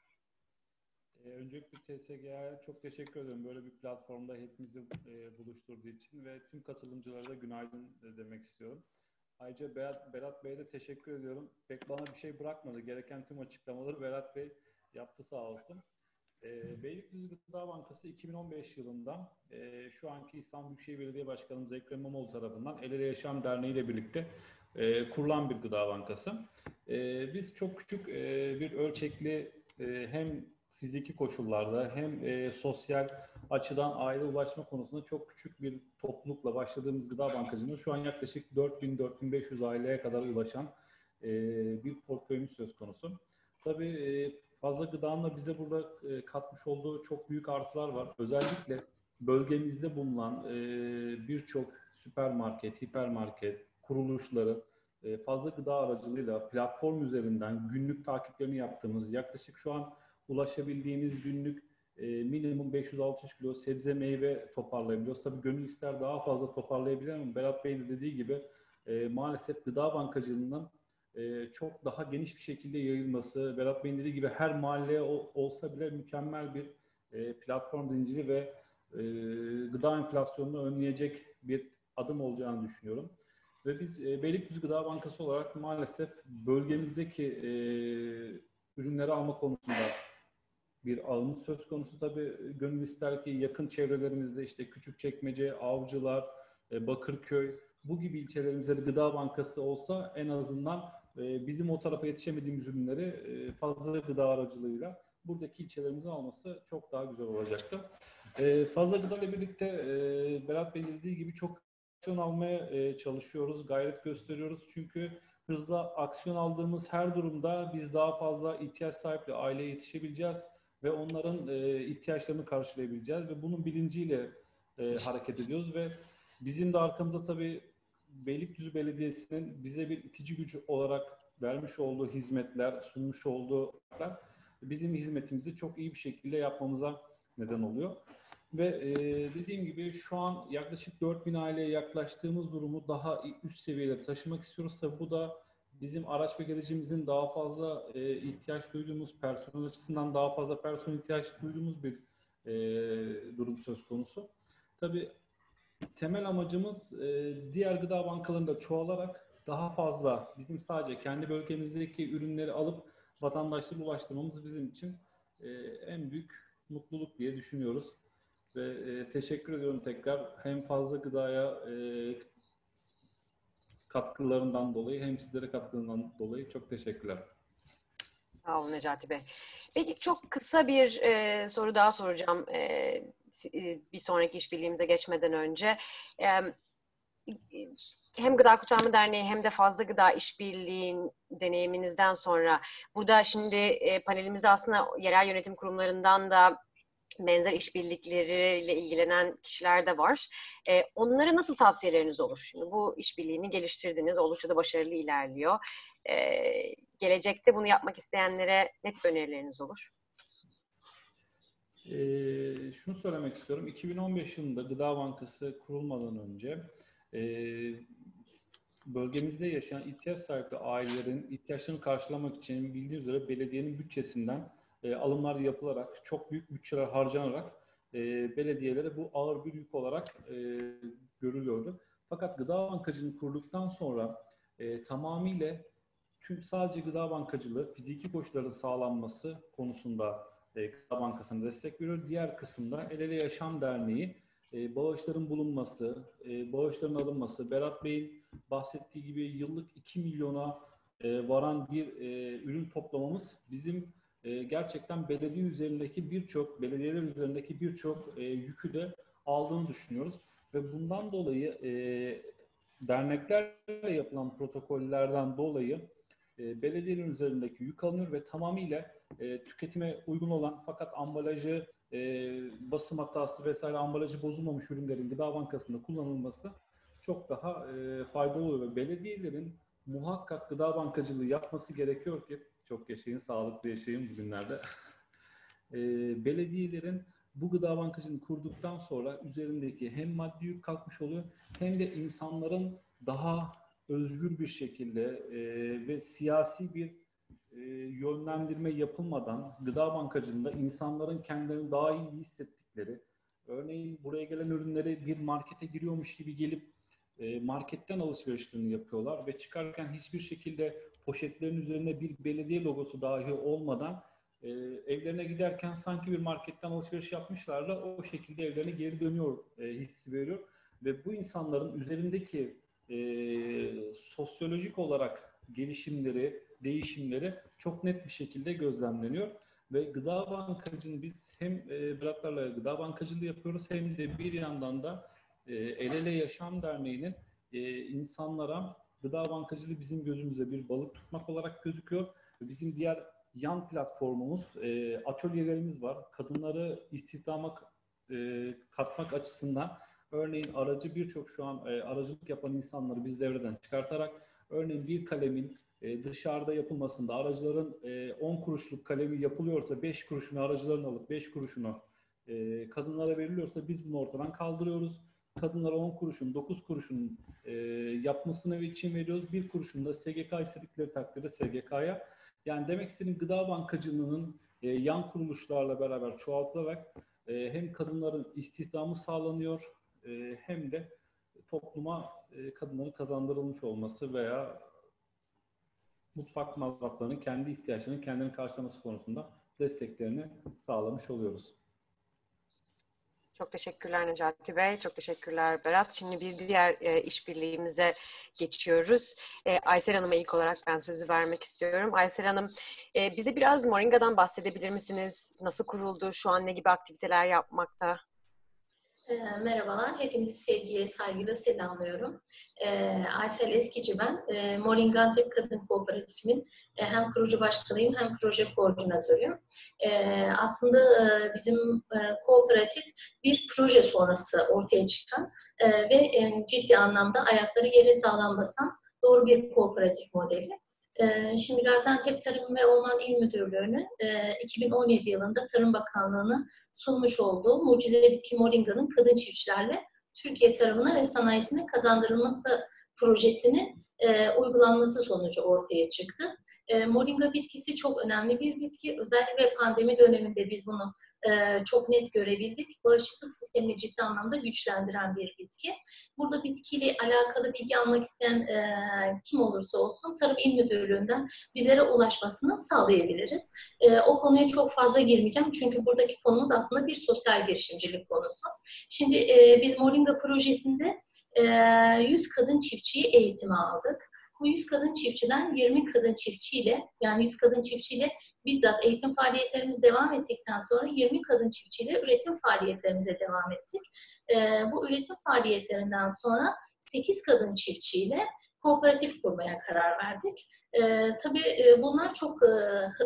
Öncelikle T S G A'ya çok teşekkür ederim. Böyle bir platformda hepimizi e, buluşturduğu için ve tüm katılımcılara da günaydın demek istiyorum. Ayrıca Berat, Berat Bey'e de teşekkür ediyorum. Pek bana bir şey bırakmadı. Gereken tüm açıklamaları Berat Bey yaptı sağ olsun. E, Beylikdüzü Gıda Bankası iki bin on beş yılında e, şu anki İstanbul Büyükşehir Belediye Başkanımız Ekrem İmamoğlu tarafından El Ele Yaşam Derneği ile birlikte e, kurulan bir gıda bankası. E, biz çok küçük e, bir ölçekli e, hem fiziki koşullarda hem e, sosyal açıdan aile ulaşma konusunda çok küçük bir toplulukla başladığımız gıda bankacılığında şu an yaklaşık dört bin dört bin beş yüz aileye kadar ulaşan e, bir portföyümüz söz konusu. Tabii e, fazla gıdanın da bize burada e, katmış olduğu çok büyük artılar var. Özellikle bölgemizde bulunan e, birçok süpermarket, hipermarket kuruluşları e, fazla gıda aracılığıyla platform üzerinden günlük takiplerini yaptığımız yaklaşık şu an ulaşabildiğimiz günlük e, minimum beş yüz altı yüz kilo sebze meyve toparlayabiliyoruz. Tabii gönül ister daha fazla toparlayabilir ama Berat Bey de dediği gibi e, maalesef gıda bankacılığının e, çok daha geniş bir şekilde yayılması, Berat Bey'in dediği gibi her mahalleye o, olsa bile mükemmel bir e, platform zinciri ve e, gıda enflasyonunu önleyecek bir adım olacağını düşünüyorum. Ve biz e, Beylikdüzü Gıda Bankası olarak maalesef bölgemizdeki e, ürünleri alma konusunda bir ağımız söz konusu. Tabii gönül ister ki yakın çevrelerimizde işte Küçükçekmece, Avcılar, Bakırköy bu gibi ilçelerimizde gıda bankası olsa en azından bizim o tarafa yetişemediğimiz ürünleri fazla gıda aracılığıyla buradaki ilçelerimizin alması çok daha güzel olacaktı. E, fazla gıda ile birlikte e, Berat Bey'in dediği gibi çok aksiyon almaya e, çalışıyoruz, gayret gösteriyoruz. Çünkü hızlı aksiyon aldığımız her durumda biz daha fazla ihtiyaç sahipli aileye yetişebileceğiz ve onların e, ihtiyaçlarını karşılayabileceğiz ve bunun bilinciyle e, hareket ediyoruz ve bizim de arkamızda tabii Beylikdüzü Belediyesi'nin bize bir itici gücü olarak vermiş olduğu hizmetler, sunmuş olduğu bizim hizmetimizi çok iyi bir şekilde yapmamıza neden oluyor. Ve e, dediğim gibi şu an yaklaşık dört bin aileye yaklaştığımız durumu daha üst seviyelere taşımak istiyoruz. Tabii bu da bizim araç ve garajımızın daha fazla e, ihtiyaç duyduğumuz, personel açısından daha fazla personel ihtiyaç duyduğumuz bir e, durum söz konusu. Tabii temel amacımız e, diğer gıda bankalarında çoğalarak daha fazla bizim sadece kendi bölgemizdeki ürünleri alıp vatandaşlara ulaştırmamız bizim için e, en büyük mutluluk diye düşünüyoruz. Ve e, teşekkür ediyorum tekrar hem fazla gıdaya e, katkılarından dolayı hem sizlere katkılarından dolayı çok teşekkürler. Sağ olun Necati Bey. Peki çok kısa bir e, soru daha soracağım e, bir sonraki işbirliğimize geçmeden önce. E, hem Gıda Kurtarma Derneği hem de Fazla Gıda İşbirliği'nin deneyiminizden sonra burada şimdi e, panelimizde aslında yerel yönetim kurumlarından da benzer işbirlikleriyle ilgilenen kişiler de var. E, onlara nasıl tavsiyeleriniz olur? Şimdi bu işbirliğini geliştirdiniz, oldukça da başarılı ilerliyor. E, gelecekte bunu yapmak isteyenlere ne tip önerileriniz olur? E, şunu söylemek istiyorum. iki bin on beş yılında Gıda Bankası kurulmadan önce e, bölgemizde yaşayan ihtiyaç sahibi ailelerin ihtiyaçlarını karşılamak için bildiğiniz üzere belediyenin bütçesinden e, alımlar yapılarak, çok büyük bütçeler harcanarak e, belediyelere bu ağır bir yük olarak e, görülüyordu. Fakat gıda bankacılığını kurduktan sonra e, tamamıyla tüm sadece gıda bankacılığı, fiziki koşulların sağlanması konusunda e, Gıda Bankası'na destek veriyor. Diğer kısımda El Ele Yaşam Derneği, e, bağışların bulunması, e, bağışların alınması, Berat Bey'in bahsettiği gibi yıllık iki milyona e, varan bir e, ürün toplamamız bizim e, gerçekten belediye üzerindeki birçok, belediyeler üzerindeki birçok e, yükü de aldığını düşünüyoruz. Ve bundan dolayı e, derneklerle yapılan protokollerden dolayı e, belediyelerin üzerindeki yük alınıyor ve tamamıyla e, tüketime uygun olan fakat ambalajı, e, basım hatası vesaire ambalajı bozulmamış ürünlerin Gıda Bankası'nda kullanılması çok daha e, faydalı oluyor ve belediyelerin muhakkak gıda bankacılığı yapması gerekiyor ki çok yaşayın, sağlıklı yaşayın bugünlerde. e, belediyelerin bu gıda bankacılığını kurduktan sonra üzerindeki hem maddi yük kalkmış oluyor hem de insanların daha özgür bir şekilde e, ve siyasi bir e, yönlendirme yapılmadan gıda bankacılığında insanların kendilerini daha iyi hissettikleri, örneğin buraya gelen ürünleri bir markete giriyormuş gibi gelip e, marketten alışverişlerini yapıyorlar ve çıkarken hiçbir şekilde poşetlerin üzerine bir belediye logosu dahi olmadan e, evlerine giderken sanki bir marketten alışveriş yapmışlarla o şekilde evlerine geri dönüyor e, hissi veriyor ve bu insanların üzerindeki e, sosyolojik olarak gelişimleri, değişimleri çok net bir şekilde gözlemleniyor. Ve gıda bankacılığını biz hem e, Beratlarla gıda bankacılığı yapıyoruz hem de bir yandan da e, El Ele Yaşam Derneği'nin e, insanlara gıda bankacılığı bizim gözümüzde bir balık tutmak olarak gözüküyor. Bizim diğer yan platformumuz, e, atölyelerimiz var. Kadınları istihdama e, katmak açısından örneğin aracı birçok şu an e, aracılık yapan insanları biz devreden çıkartarak örneğin bir kalemin e, dışarıda yapılmasında aracıların e, on kuruşluk kalemi yapılıyorsa beş kuruşunu aracıların alıp beş kuruşunu e, kadınlara veriliyorsa biz bunu ortadan kaldırıyoruz. Kadınlara on kuruşun, dokuz kuruşun e, yapmasını için veriyoruz. bir kuruşunu da S G K istedikleri takdirde S G K'ya. Yani demek istediğim gıda bankacılığının e, yan kuruluşlarla beraber çoğaltılarak e, hem kadınların istihdamı sağlanıyor e, hem de topluma e, kadınların kazandırılmış olması veya mutfak masraflarının kendi ihtiyaçlarını kendini karşılaması konusunda desteklerini sağlamış oluyoruz. Çok teşekkürler Necati Bey, çok teşekkürler Berat. Şimdi bir diğer e, işbirliğimize geçiyoruz. E, Aysel Hanım'a ilk olarak ben sözü vermek istiyorum. Aysel Hanım, e, bize biraz Moringa'dan bahsedebilir misiniz? Nasıl kuruldu, şu an ne gibi aktiviteler yapmakta? E, merhabalar, hepinizi sevgiyle, saygıyla selamlıyorum. E, Aysel Eskici ben. E, Moringa Antep Kadın Kooperatifi'nin e, hem kurucu başkanıyım hem proje koordinatörüyüm. E, aslında e, bizim e, kooperatif bir proje sonrası ortaya çıkan e, ve e, ciddi anlamda ayakları yere sağlam basan doğru bir kooperatif modeli. Şimdi Gaziantep Tarım ve Orman İl Müdürlüğü'nün iki bin on yedi yılında Tarım Bakanlığı'nın sunmuş olduğu Mucize Bitki Moringa'nın kadın çiftçilerle Türkiye tarımına ve sanayisine kazandırılması projesinin uygulanması sonucu ortaya çıktı. Moringa bitkisi çok önemli bir bitki. Özellikle pandemi döneminde biz bunu çok net görebildik. Bağışıklık sistemini ciddi anlamda güçlendiren bir bitki. Burada bitkiyle alakalı bilgi almak isteyen e, kim olursa olsun Tarım İl Müdürlüğü'nden bizlere ulaşmasını sağlayabiliriz. E, o konuya çok fazla girmeyeceğim çünkü buradaki konumuz aslında bir sosyal girişimcilik konusu. Şimdi e, biz Moringa projesinde e, yüz kadın çiftçiyi eğitime aldık. Bu yüz kadın çiftçiden yirmi kadın çiftçiyle, yani yüz kadın çiftçiyle bizzat eğitim faaliyetlerimiz devam ettikten sonra yirmi kadın çiftçiyle üretim faaliyetlerimize devam ettik. Ee, bu üretim faaliyetlerinden sonra sekiz kadın çiftçiyle kooperatif kurmaya karar verdik. Ee, tabii e, bunlar çok e,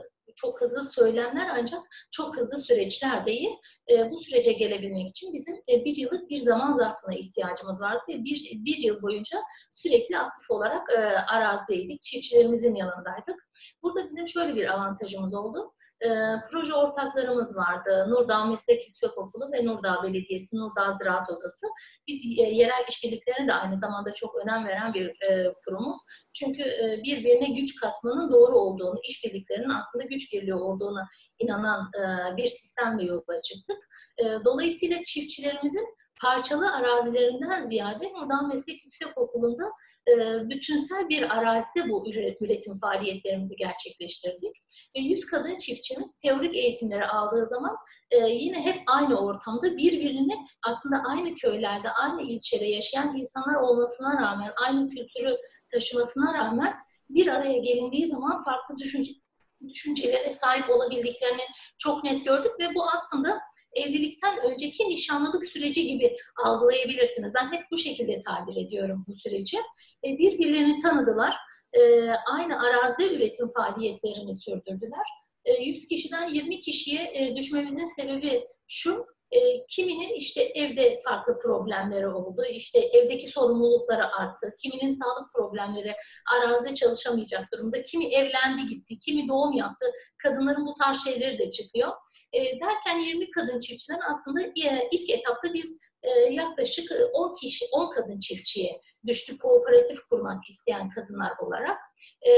çok hızlı söylemler ancak çok hızlı süreçler değil. E, bu sürece gelebilmek için bizim e, bir yıllık bir zaman zarfına ihtiyacımız vardı ve bir, bir yıl boyunca sürekli aktif olarak e, arazideydik, çiftçilerimizin yanındaydık. Burada bizim şöyle bir avantajımız oldu. E, proje ortaklarımız vardı. Nurdağ Meslek Yüksekokulu ve Nurdağ Belediyesi, Nurdağ Ziraat Odası. Biz e, yerel işbirliklerine de aynı zamanda çok önem veren bir e, kurumuz. Çünkü e, birbirine güç katmanın doğru olduğunu, işbirliklerinin aslında güç birliği olduğuna inanan e, bir sistemle yola çıktık. E, dolayısıyla çiftçilerimizin parçalı arazilerinden ziyade Nurdağ Meslek Yüksekokulu'nda e, bütünsel bir arazide bu üretim faaliyetlerimizi gerçekleştirdik. Ve yüz kadın çiftçimiz teorik eğitimleri aldığı zaman e, yine hep aynı ortamda birbirine aslında aynı köylerde, aynı ilçede yaşayan insanlar olmasına rağmen, aynı kültürü taşımasına rağmen bir araya gelindiği zaman farklı düşünce, düşüncelere sahip olabildiklerini çok net gördük ve bu aslında evlilikten önceki nişanlılık süreci gibi algılayabilirsiniz. Ben hep bu şekilde tabir ediyorum bu süreci. E, birbirlerini tanıdılar. E, aynı arazide üretim faaliyetlerini sürdürdüler. E, yüz kişiden yirmi kişiye e, düşmemizin sebebi şu, e, kiminin işte evde farklı problemleri oldu, işte evdeki sorumlulukları arttı, kiminin sağlık problemleri, arazide çalışamayacak durumda, kimi evlendi gitti, kimi doğum yaptı, kadınların bu tarz şeyleri de çıkıyor. E, derken yirmi kadın çiftçiden aslında e, ilk etapta biz e, yaklaşık on kişi, on kadın çiftçiye düştük kooperatif kurmak isteyen kadınlar olarak. E,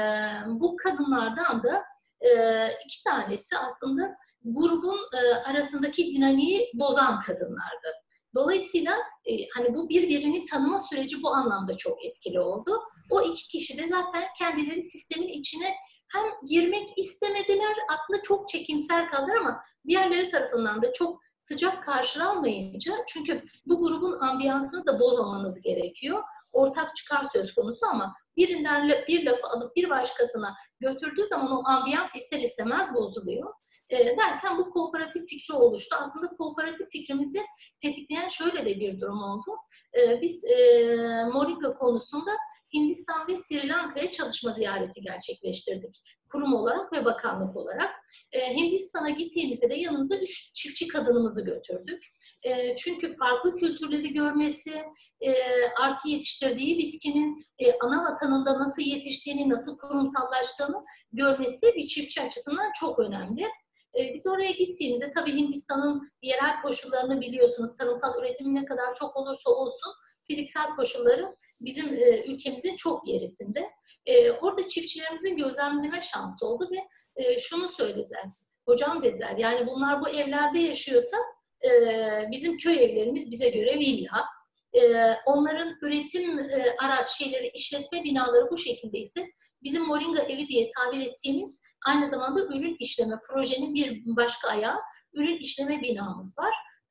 bu kadınlardan da e, iki tanesi aslında grubun e, arasındaki dinamiği bozan kadınlardı. Dolayısıyla e, hani bu birbirini tanıma süreci bu anlamda çok etkili oldu. O iki kişi de zaten kendileri sistemin içine hem girmek istemediler, aslında çok çekimser kaldılar ama diğerleri tarafından da çok sıcak karşılanmayınca, çünkü bu grubun ambiyansını da bozmamanız gerekiyor. Ortak çıkar söz konusu ama birinden bir lafı alıp bir başkasına götürdüğü zaman o ambiyans ister istemez bozuluyor. E, derken bu kooperatif fikri oluştu. Aslında kooperatif fikrimizi tetikleyen şöyle de bir durum oldu. E, biz e, Moringa konusunda Hindistan ve Sri Lanka'ya çalışma ziyareti gerçekleştirdik. Kurum olarak ve bakanlık olarak. E, Hindistan'a gittiğimizde de yanımıza üç çiftçi kadınımızı götürdük. E, çünkü farklı kültürleri görmesi, e, artı yetiştirdiği bitkinin e, ana vatanında nasıl yetiştiğini, nasıl kurumsallaştığını görmesi bir çiftçi açısından çok önemli. E, biz oraya gittiğimizde tabii Hindistan'ın yerel koşullarını biliyorsunuz. Tarımsal üretimi ne kadar çok olursa olsun fiziksel koşulları bizim e, ülkemizin çok gerisinde. E, orada çiftçilerimizin gözlemleme şansı oldu ve e, şunu söylediler. Hocam dediler, yani bunlar bu evlerde yaşıyorsa e, bizim köy evlerimiz bize göre villa. E, onların üretim e, araç şeyleri, işletme binaları bu şekildeyse bizim Moringa evi diye tabir ettiğimiz aynı zamanda ürün işleme, projenin bir başka ayağı ürün işleme binamız var.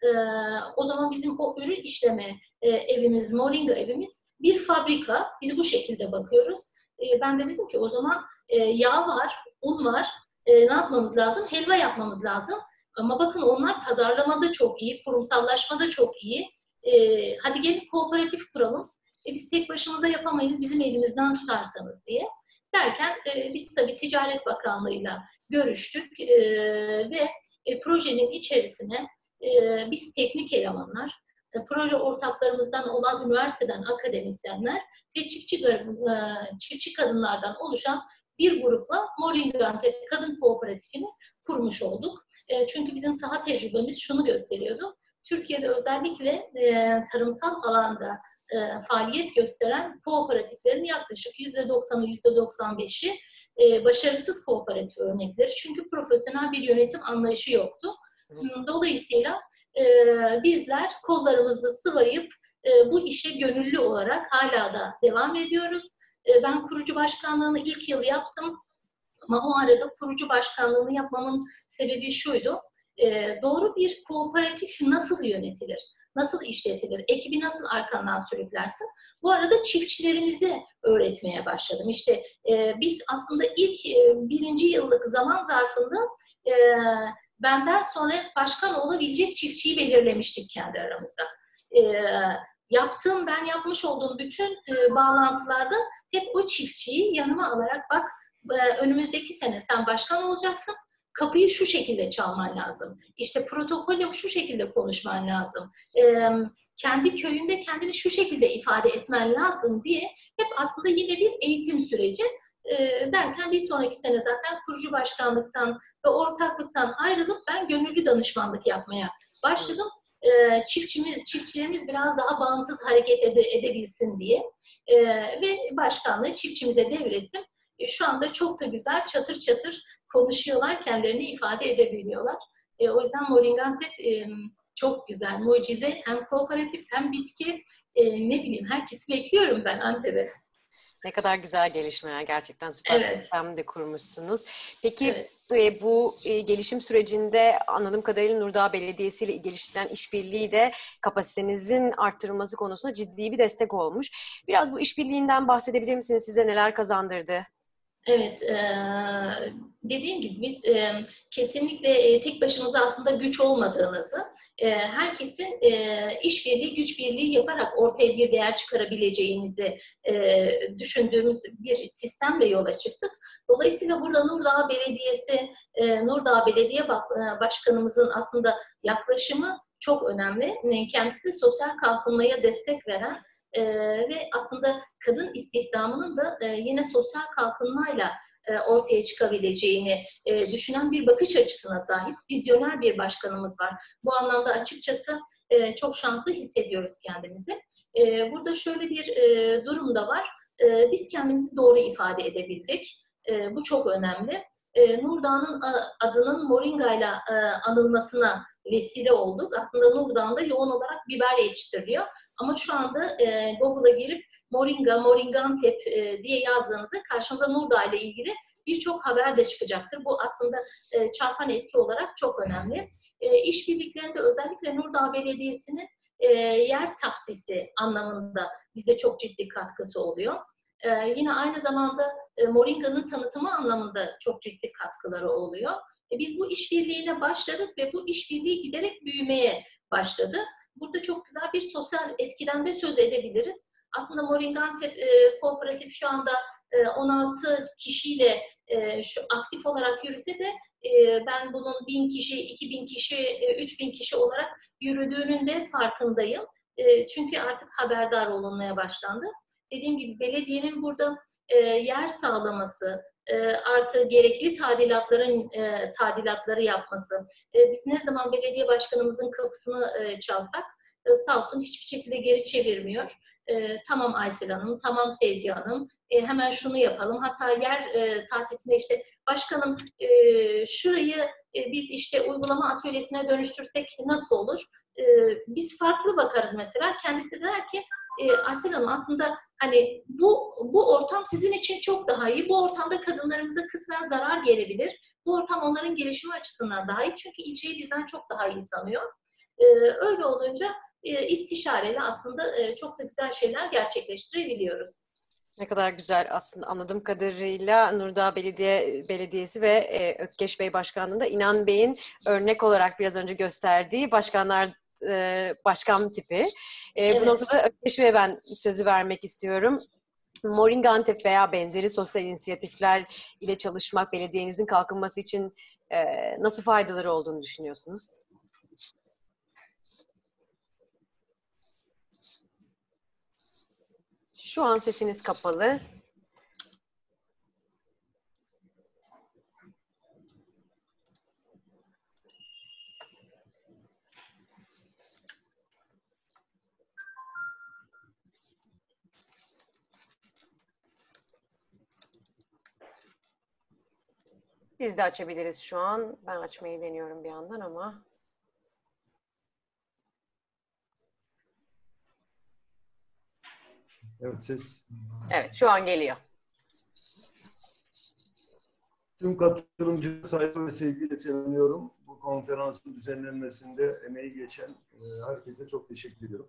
e, o zaman bizim o ürün işleme e, evimiz, Moringa evimiz bir fabrika. Biz bu şekilde bakıyoruz. E, ben de dedim ki o zaman e, yağ var, un var. E, ne yapmamız lazım? Helva yapmamız lazım. Ama bakın onlar pazarlamada çok iyi, kurumsallaşmada çok iyi. E, hadi gelin kooperatif kuralım. E, biz tek başımıza yapamayız, bizim elimizden tutarsanız diye. Derken e, biz tabii Ticaret Bakanlığı'yla görüştük e, ve e, projenin içerisine e, biz teknik elemanlar, e, proje ortaklarımızdan olan üniversiteden akademisyenler ve çiftçi, e, çiftçi kadınlardan oluşan bir grupla Moringantep Kadın Kooperatifini kurmuş olduk. E, çünkü bizim saha tecrübemiz şunu gösteriyordu. Türkiye'de özellikle e, tarımsal alanda e, faaliyet gösteren kooperatiflerin yaklaşık yüzde doksanı, yüzde doksan beşi e, başarısız kooperatif örnekleri. Çünkü profesyonel bir yönetim anlayışı yoktu. Dolayısıyla e, bizler kollarımızı sıvayıp e, bu işe gönüllü olarak hala da devam ediyoruz. E, ben kurucu başkanlığını ilk yıl yaptım. Ama o arada kurucu başkanlığını yapmamın sebebi şuydu. E, doğru bir kooperatif nasıl yönetilir? Nasıl işletilir? Ekibi nasıl arkandan sürüklersin? Bu arada çiftçilerimize öğretmeye başladım. İşte e, biz aslında ilk e, birinci yıllık zaman zarfında e, benden sonra başkan olabilecek çiftçiyi belirlemiştik kendi aramızda. E, yaptığım, ben yapmış olduğum bütün e, bağlantılarda hep o çiftçiyi yanıma alarak bak, önümüzdeki sene sen başkan olacaksın, kapıyı şu şekilde çalman lazım. İşte protokolle şu şekilde konuşman lazım. Ee, kendi köyünde kendini şu şekilde ifade etmen lazım diye hep aslında yine bir eğitim süreci. Ee, derken bir sonraki sene zaten kurucu başkanlıktan ve ortaklıktan ayrılıp ben gönüllü danışmanlık yapmaya başladım. Ee, çiftçimiz, çiftçilerimiz biraz daha bağımsız hareket ede, edebilsin diye. Ee, ve başkanlığı çiftçimize devrettim. Şu anda çok da güzel çatır çatır konuşuyorlar, kendilerini ifade edebiliyorlar. E, o yüzden Moringantep e, çok güzel, mucize. Hem kooperatif hem bitki. E, ne bileyim, herkesi bekliyorum ben Antep'e. Ne kadar güzel gelişmeler. Gerçekten süper bir Evet. sistem de kurmuşsunuz. Peki Evet. e, bu e, gelişim sürecinde anladığım kadarıyla Nurdağ Belediyesi ile geliştirilen işbirliği de kapasitenizin arttırılması konusunda ciddi bir destek olmuş. Biraz bu işbirliğinden bahsedebilir misiniz? Size neler kazandırdı? Evet, e, dediğim gibi biz e, kesinlikle e, tek başımıza aslında güç olmadığınızı, e, herkesin e, işbirliği, güç birliği yaparak ortaya bir değer çıkarabileceğinizi e, düşündüğümüz bir sistemle yola çıktık. Dolayısıyla burada Nurdağ Belediyesi, e, Nurdağ Belediye Başkanımızın aslında yaklaşımı çok önemli. Kendisi de sosyal kalkınmaya destek veren, Ee, ve aslında kadın istihdamının da e, yine sosyal kalkınmayla e, ortaya çıkabileceğini e, düşünen bir bakış açısına sahip vizyoner bir başkanımız var. Bu anlamda açıkçası e, çok şanslı hissediyoruz kendimizi. E, burada şöyle bir e, durum da var. E, biz kendimizi doğru ifade edebildik. E, bu çok önemli. E, Nurdağ'ın adının Moringa ile anılmasına vesile olduk. Aslında Nurdağ'da yoğun olarak biber yetiştiriliyor. Ama şu anda e, Google'a girip Moringa, Moringantep e, diye yazdığınızda karşınıza Nurdağ ile ilgili birçok haber de çıkacaktır. Bu aslında e, çarpan etki olarak çok önemli. E, işbirliklerinde özellikle Nurdağ Belediyesi'nin e, yer tahsisi anlamında bize çok ciddi katkısı oluyor. E, yine aynı zamanda e, Moringa'nın tanıtımı anlamında çok ciddi katkıları oluyor. E, biz bu işbirliğine başladık ve bu işbirliği giderek büyümeye başladı. Burada çok güzel bir sosyal etkiden de söz edebiliriz. Aslında Moringantep e, Kooperatif şu anda e, on altı kişiyle e, şu aktif olarak yürüse de e, ben bunun bin kişi, iki bin kişi, e, üç bin kişi olarak yürüdüğünün de farkındayım. E, çünkü artık haberdar olunmaya başlandı. Dediğim gibi belediyenin burada e, yer sağlaması, e, artı gerekli tadilatların e, tadilatları yapması. E, biz ne zaman belediye başkanımızın kapısını e, çalsak e, sağ olsun hiçbir şekilde geri çevirmiyor. E, tamam Aysel Hanım, tamam Sevgi Hanım, e, hemen şunu yapalım. Hatta yer e, tahsisinde işte başkanım e, şurayı e, biz işte uygulama atölyesine dönüştürsek nasıl olur? E, biz farklı bakarız mesela. Kendisi der ki e, Aysel Hanım aslında hani bu bu ortam sizin için çok daha iyi. Bu ortamda kadınlarımıza kısmen zarar gelebilir. Bu ortam onların gelişimi açısından daha iyi. Çünkü ilçeyi bizden çok daha iyi tanıyor. E, öyle olunca e, istişareyle aslında e, çok da güzel şeyler gerçekleştirebiliyoruz. Ne kadar güzel aslında, anladığım kadarıyla Nurdağ Belediye Belediyesi ve e, Ökkeş Bey Başkanlığı'nda İnan Bey'in örnek olarak biraz önce gösterdiği başkanlar e, başkan tipi. E, Evet. Bu noktada Ökkeş Bey'e ben sözü vermek istiyorum. Moringa Antep veya benzeri sosyal inisiyatifler ile çalışmak belediyenizin kalkınması için e, nasıl faydaları olduğunu düşünüyorsunuz? Şu an sesiniz kapalı. Biz de açabiliriz şu an. Ben açmayı deniyorum bir yandan ama. Evet, ses. Evet, şu an geliyor. Tüm katılımcı saygı ve sevgiyle selamlıyorum. Bu konferansın düzenlenmesinde emeği geçen e, herkese çok teşekkür ediyorum.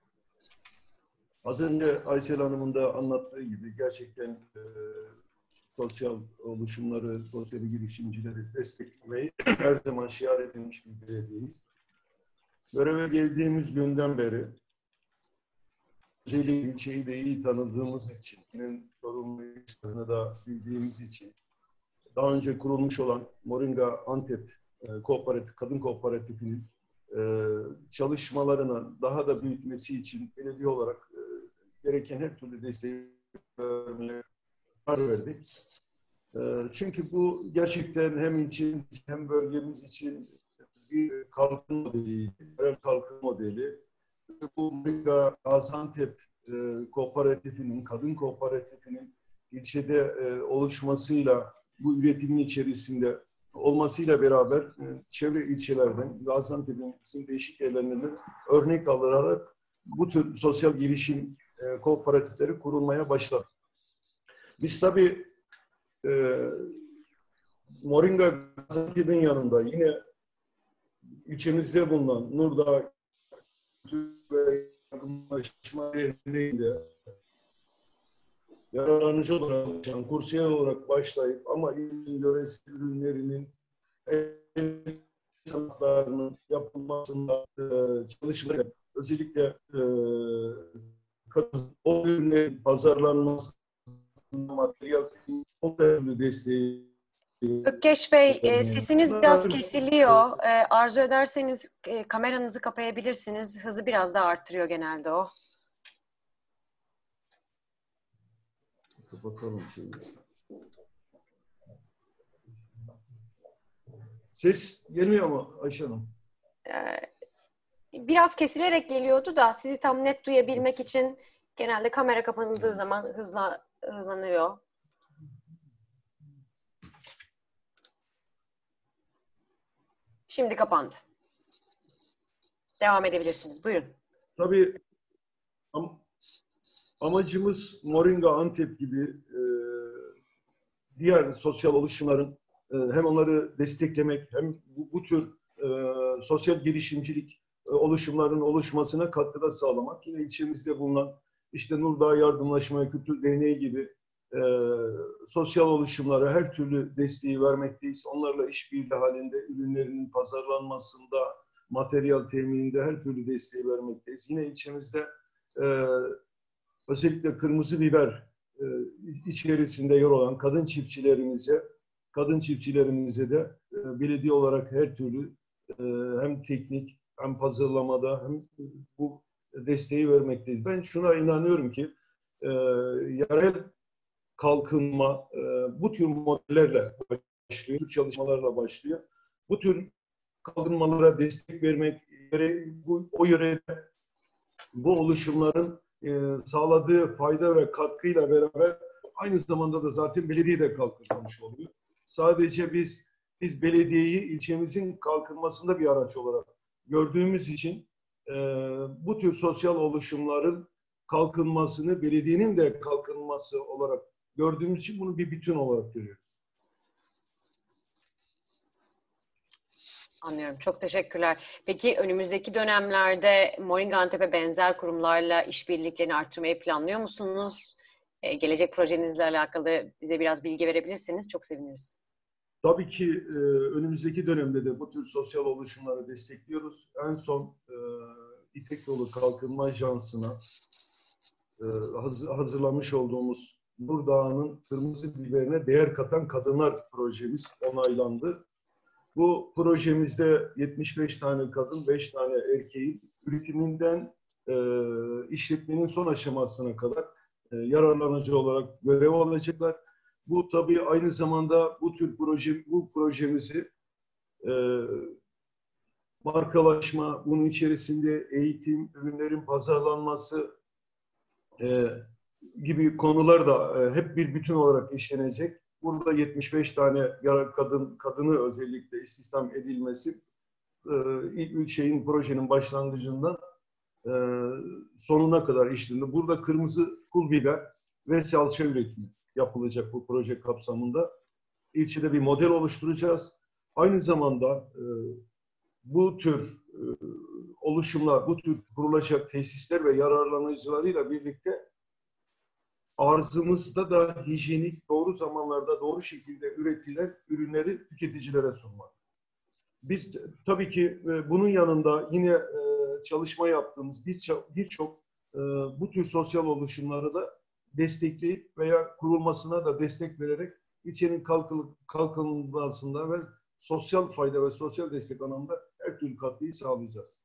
Az önce Aysel Hanım'ın da anlattığı gibi gerçekten e, sosyal oluşumları, sosyal girişimcileri desteklemeyi her zaman şiar edilmiş bir belediyeyiz. Göreve geldiğimiz günden beri Kocaeli ilçeyi de iyi tanıdığımız için, sorumluluklarını da bildiğimiz için daha önce kurulmuş olan Moringa Antep e, Kooperatif, Kadın Kooperatifi'nin e, çalışmalarını daha da büyütmesi için belediye olarak e, gereken her türlü desteği vermeye karar verdik. E, çünkü bu gerçekten hem için hem bölgemiz için bir kalkınma modeli, yerel kalkınma modeli. Bu Moringa Gaziantep e, Kooperatifinin, Kadın Kooperatifinin ilçede e, oluşmasıyla, bu üretimin içerisinde olmasıyla beraber e, çevre ilçelerden, Gaziantep'in değişik yerlerinden örnek alınarak bu tür sosyal girişim e, kooperatifleri kurulmaya başladı. Biz tabii e, Moringa Gaziantep'in yanında yine ilçemizde bulunan Nurdağ ve Yardımlaşma Derneği'nde yararlanıcı olarak çalışan, kursiyer olarak başlayıp ama ilin yöresel ürünlerinin sanatlarının yapılmasında e, çalışmalar, özellikle e, o ürünlerin pazarlanması, materyal o türlü desteği. Ökkeş Bey, e, sesiniz biraz kesiliyor. E, arzu ederseniz e, kameranızı kapayabilirsiniz. Hızı biraz daha arttırıyor genelde o. Kapatalım şeyi. Ses gelmiyor mu Ayşe Hanım? E, biraz kesilerek geliyordu da sizi tam net duyabilmek için genelde kamera kapanıldığı zaman hızla, hızlanıyor. Şimdi kapandı. Devam edebilirsiniz. Buyurun. Tabii am amacımız Moringa Antep gibi e, diğer sosyal oluşumların e, hem onları desteklemek hem bu, bu tür e, sosyal girişimcilik e, oluşumların oluşmasına katkıda sağlamak. Yine ilçemizde bulunan işte Nurdağ Yardımlaşma Kültür Derneği gibi e, sosyal oluşumlara her türlü desteği vermekteyiz. Onlarla işbirliği halinde ürünlerinin pazarlanmasında, materyal temininde her türlü desteği vermekteyiz. Yine ilçemizde e, özellikle kırmızı biber e, içerisinde yer olan kadın çiftçilerimize, kadın çiftçilerimize de e, belediye olarak her türlü e, hem teknik hem pazarlamada hem bu desteği vermekteyiz. Ben şuna inanıyorum ki e, yerel kalkınma e, bu tür modellerle başlıyor, bu çalışmalarla başlıyor. Bu tür kalkınmalara destek vermek, bu, o yörede bu oluşumların e, sağladığı fayda ve katkıyla beraber aynı zamanda da zaten belediye de kalkınmış oluyor. Sadece biz biz belediyeyi ilçemizin kalkınmasında bir araç olarak gördüğümüz için e, bu tür sosyal oluşumların kalkınmasını belediyenin de kalkınması olarak gördüğümüz için bunu bir bütün olarak görüyoruz. Anlıyorum. Çok teşekkürler. Peki önümüzdeki dönemlerde Moringa Antep'e benzer kurumlarla işbirliklerini arttırmayı planlıyor musunuz? Ee, gelecek projenizle alakalı bize biraz bilgi verebilirseniz çok seviniriz. Tabii ki e, önümüzdeki dönemde de bu tür sosyal oluşumları destekliyoruz. En son e, İpek Yolu Kalkınma Ajansı'na e, haz, hazırlamış olduğumuz Nur Dağı'nın Kırmızı Biberine Değer Katan Kadınlar projemiz onaylandı. Bu projemizde yetmiş beş tane kadın, beş tane erkeğin üretiminden e, işletmenin son aşamasına kadar e, yararlanıcı olarak görev alacaklar. Bu tabii aynı zamanda bu tür proje, bu projemizi e, markalaşma, bunun içerisinde eğitim, ürünlerin pazarlanması e, gibi konular da e, hep bir bütün olarak işlenecek. Burada yetmiş beş tane kadın kadını özellikle istihdam edilmesi e, ilk şeyin projenin başlangıcından e, sonuna kadar işlendi. Burada kırmızı pul biber ve salça üretimi yapılacak bu proje kapsamında. İlçede bir model oluşturacağız. Aynı zamanda e, bu tür e, oluşumlar, bu tür kurulacak tesisler ve yararlanıcılarıyla birlikte arzımızda da hijyenik, doğru zamanlarda, doğru şekilde üretilen ürünleri tüketicilere sunmak. Biz tabii ki e, bunun yanında yine e, çalışma yaptığımız birçok bir e, bu tür sosyal oluşumları da destekleyip veya kurulmasına da destek vererek ilçenin kalkınmasında ve sosyal fayda ve sosyal destek anlamında her türlü katkıyı sağlayacağız.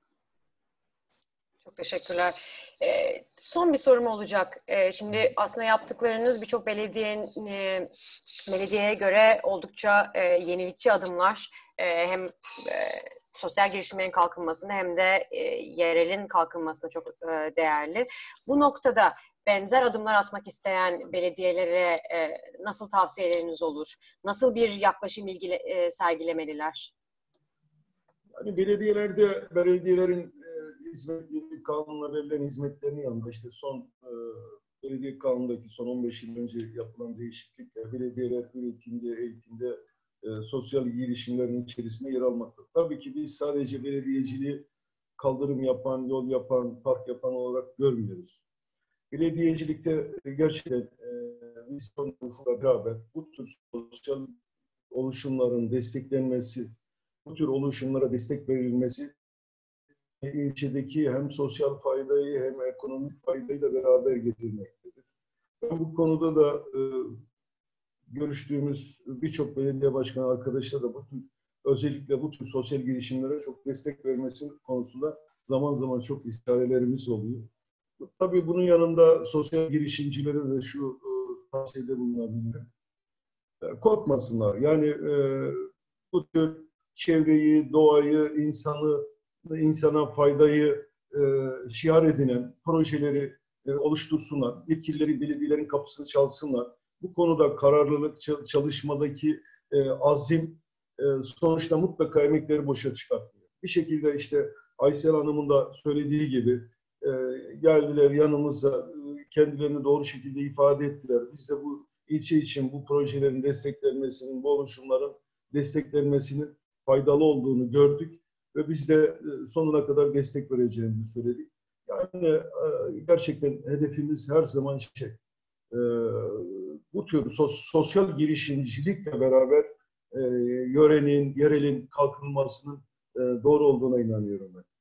Çok teşekkürler. Ee, son bir sorum olacak. Ee, şimdi aslında yaptıklarınız birçok belediyenin e, belediyeye göre oldukça e, yenilikçi adımlar. E, hem e, sosyal girişimlerin kalkınmasında hem de e, yerelin kalkınmasında çok e, değerli. Bu noktada benzer adımlar atmak isteyen belediyelere e, nasıl tavsiyeleriniz olur? Nasıl bir yaklaşım ilgili, e, sergilemeliler? Yani belediyelerde belediyelerin e, hizmet kanunla verilen hizmetlerinin yanında işte son e, belediye kanunundaki son on beş yıl önce yapılan değişiklikler belediyeler üretimde, eğitimde, e, sosyal girişimlerin içerisinde yer almakta. Tabii ki biz sadece belediyeciliği kaldırım yapan, yol yapan, park yapan olarak görmüyoruz. Belediyecilikte gerçekten e, vizyonla beraber bu tür sosyal oluşumların desteklenmesi, bu tür oluşumlara destek verilmesi ilçedeki hem sosyal faydayı hem ekonomik faydayı da beraber getirmektedir. Ben bu konuda da e, görüştüğümüz birçok belediye başkanı arkadaşlar da bu tür, özellikle bu tür sosyal girişimlere çok destek vermesi konusunda zaman zaman çok istiharelerimiz oluyor. Tabii bunun yanında sosyal girişimcilere de şu e, tavsiyede bulunabilirim. E, korkmasınlar. Yani e, bu tür çevreyi, doğayı, insanı, insana faydayı e, şiar edinen projeleri e, oluştursunlar. Yetkilileri, belediyelerin kapısını çalsınlar. Bu konuda kararlılık, çalışmadaki e, azim e, sonuçta mutlaka emekleri boşa çıkartmıyor. Bir şekilde işte Aysel Hanım'ın da söylediği gibi e, geldiler yanımıza, kendilerini doğru şekilde ifade ettiler. Biz de bu ilçe için bu projelerin desteklenmesinin, bu oluşumların desteklenmesinin faydalı olduğunu gördük ve biz de sonuna kadar destek vereceğimizi söyledik. Yani gerçekten hedefimiz her zaman şey, bu tür sosyal girişimcilikle beraber yörenin, yerelin kalkınmasının doğru olduğuna inanıyorum ben.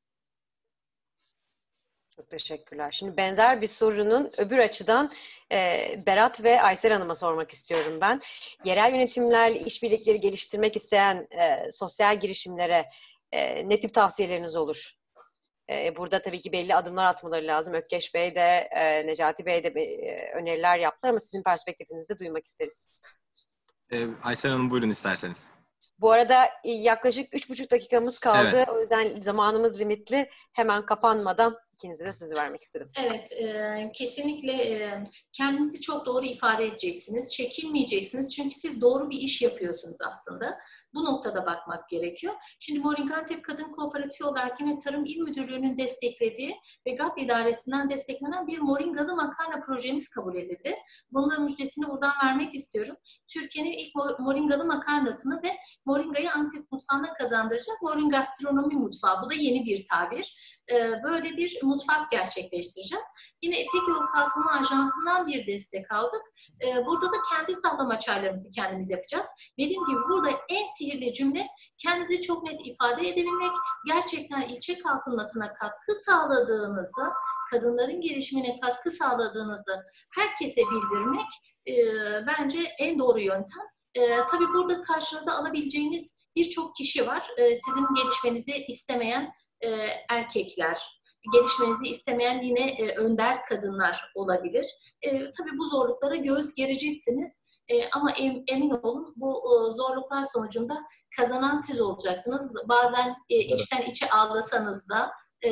Çok teşekkürler. Şimdi benzer bir sorunun öbür açıdan e, Berat ve Aysel Hanım'a sormak istiyorum ben. Yerel yönetimlerle işbirlikleri geliştirmek isteyen e, sosyal girişimlere e, ne tip tavsiyeleriniz olur? E, burada tabii ki belli adımlar atmaları lazım. Ökkeş Bey de, e, Necati Bey de e, öneriler yaptılar ama sizin perspektifinizi de duymak isteriz. Ee, Aysel Hanım buyurun isterseniz. Bu arada yaklaşık üç buçuk dakikamız kaldı. Evet. O yüzden zamanımız limitli. Hemen kapanmadan İkinize de sözü vermek istedim. Evet, e, kesinlikle e, kendinizi çok doğru ifade edeceksiniz. Çekinmeyeceksiniz. Çünkü siz doğru bir iş yapıyorsunuz aslında. Bu noktada bakmak gerekiyor. Şimdi Moringa Antep Kadın Kooperatifi olarak yine Tarım İl Müdürlüğü'nün desteklediği ve G A P İdaresi'nden desteklenen bir moringalı makarna projemiz kabul edildi. Bunun da müjdesini buradan vermek istiyorum. Türkiye'nin ilk moringalı makarnasını ve moringayı Antep mutfağına kazandıracak moringastronomi mutfağı. Bu da yeni bir tabir. Böyle bir mutfak gerçekleştireceğiz. Yine İpek Yolu Kalkınma Ajansı'ndan bir destek aldık. Burada da kendi sallama çaylarımızı kendimiz yapacağız. Dediğim gibi burada en sihirli cümle kendinizi çok net ifade edebilmek, gerçekten ilçe kalkınmasına katkı sağladığınızı, kadınların gelişimine katkı sağladığınızı herkese bildirmek e, bence en doğru yöntem. E, tabii burada karşınıza alabileceğiniz birçok kişi var. E, sizin gelişmenizi istemeyen e, erkekler, gelişmenizi istemeyen yine e, önder kadınlar olabilir. E, tabii bu zorluklara göğüs gereceksiniz. E, ama em, emin olun bu e, zorluklar sonucunda kazanan siz olacaksınız. Bazen e, içten içe ağlasanız da e,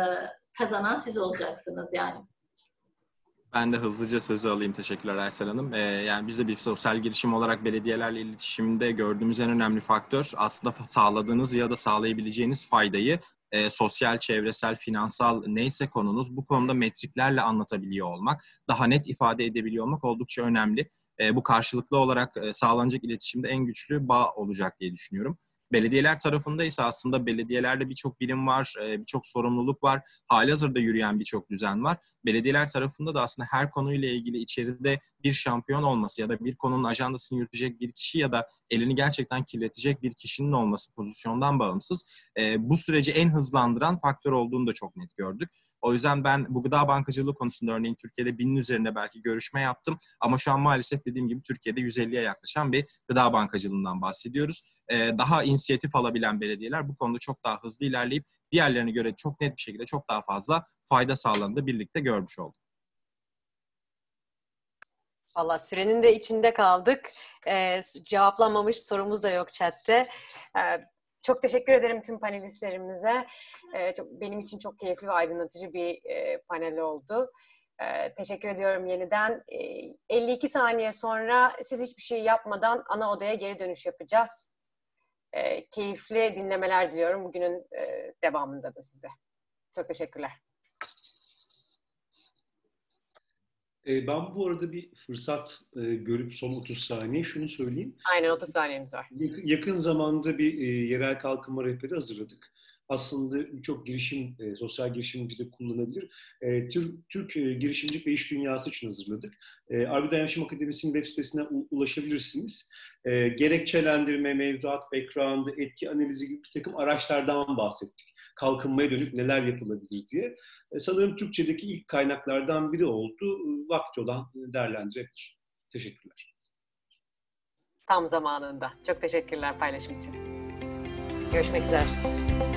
kazanan siz olacaksınız yani. Ben de hızlıca sözü alayım. Teşekkürler Aysel Hanım. Ee, yani biz de bir sosyal girişim olarak belediyelerle iletişimde gördüğümüz en önemli faktör aslında sağladığınız ya da sağlayabileceğiniz faydayı e, sosyal, çevresel, finansal neyse konunuz bu konuda metriklerle anlatabiliyor olmak, daha net ifade edebiliyor olmak oldukça önemli. E, bu karşılıklı olarak e, sağlanacak iletişimde en güçlü bağ olacak diye düşünüyorum. Belediyeler tarafında ise aslında belediyelerde birçok birim var, birçok sorumluluk var. Halihazırda yürüyen birçok düzen var. Belediyeler tarafında da aslında her konuyla ilgili içeride bir şampiyon olması ya da bir konunun ajandasını yürütecek bir kişi ya da elini gerçekten kirletecek bir kişinin olması pozisyondan bağımsız. Bu süreci en hızlandıran faktör olduğunu da çok net gördük. O yüzden ben bu gıda bankacılığı konusunda örneğin Türkiye'de binin üzerinde belki görüşme yaptım. Ama şu an maalesef dediğim gibi Türkiye'de yüz elliye yaklaşan bir gıda bankacılığından bahsediyoruz. Daha inisiyatif alabilen belediyeler bu konuda çok daha hızlı ilerleyip diğerlerine göre çok net bir şekilde çok daha fazla fayda sağlandığını birlikte görmüş olduk. Valla sürenin de içinde kaldık. Ee, cevaplanmamış sorumuz da yok chatte. Ee, çok teşekkür ederim tüm panelistlerimize. Ee, çok, benim için çok keyifli ve aydınlatıcı bir e, panel oldu. Ee, teşekkür ediyorum yeniden. Ee, elli iki saniye sonra siz hiçbir şey yapmadan ana odaya geri dönüş yapacağız. E, keyifli dinlemeler diliyorum bugünün e, devamında da size. Çok teşekkürler. E, ben bu arada bir fırsat e, görüp son otuz saniye şunu söyleyeyim. Aynen otuz saniyemiz var. Yakın, yakın zamanda bir e, yerel kalkınma rehberi hazırladık. Aslında birçok girişim, e, sosyal girişimci de kullanabilir. E, Türk, Türk e, girişimcilik ve iş dünyası için hazırladık. E, Argo Dayanışma Akademisi'nin web sitesine u, ulaşabilirsiniz. E, gerekçelendirme, mevzuat, background, etki analizi gibi bir takım araçlardan bahsettik. Kalkınmaya dönük neler yapılabilir diye. E, sanırım Türkçedeki ilk kaynaklardan biri oldu. Vakti olan değerlendirebilir. Teşekkürler. Tam zamanında. Çok teşekkürler paylaşım için. Görüşmek üzere.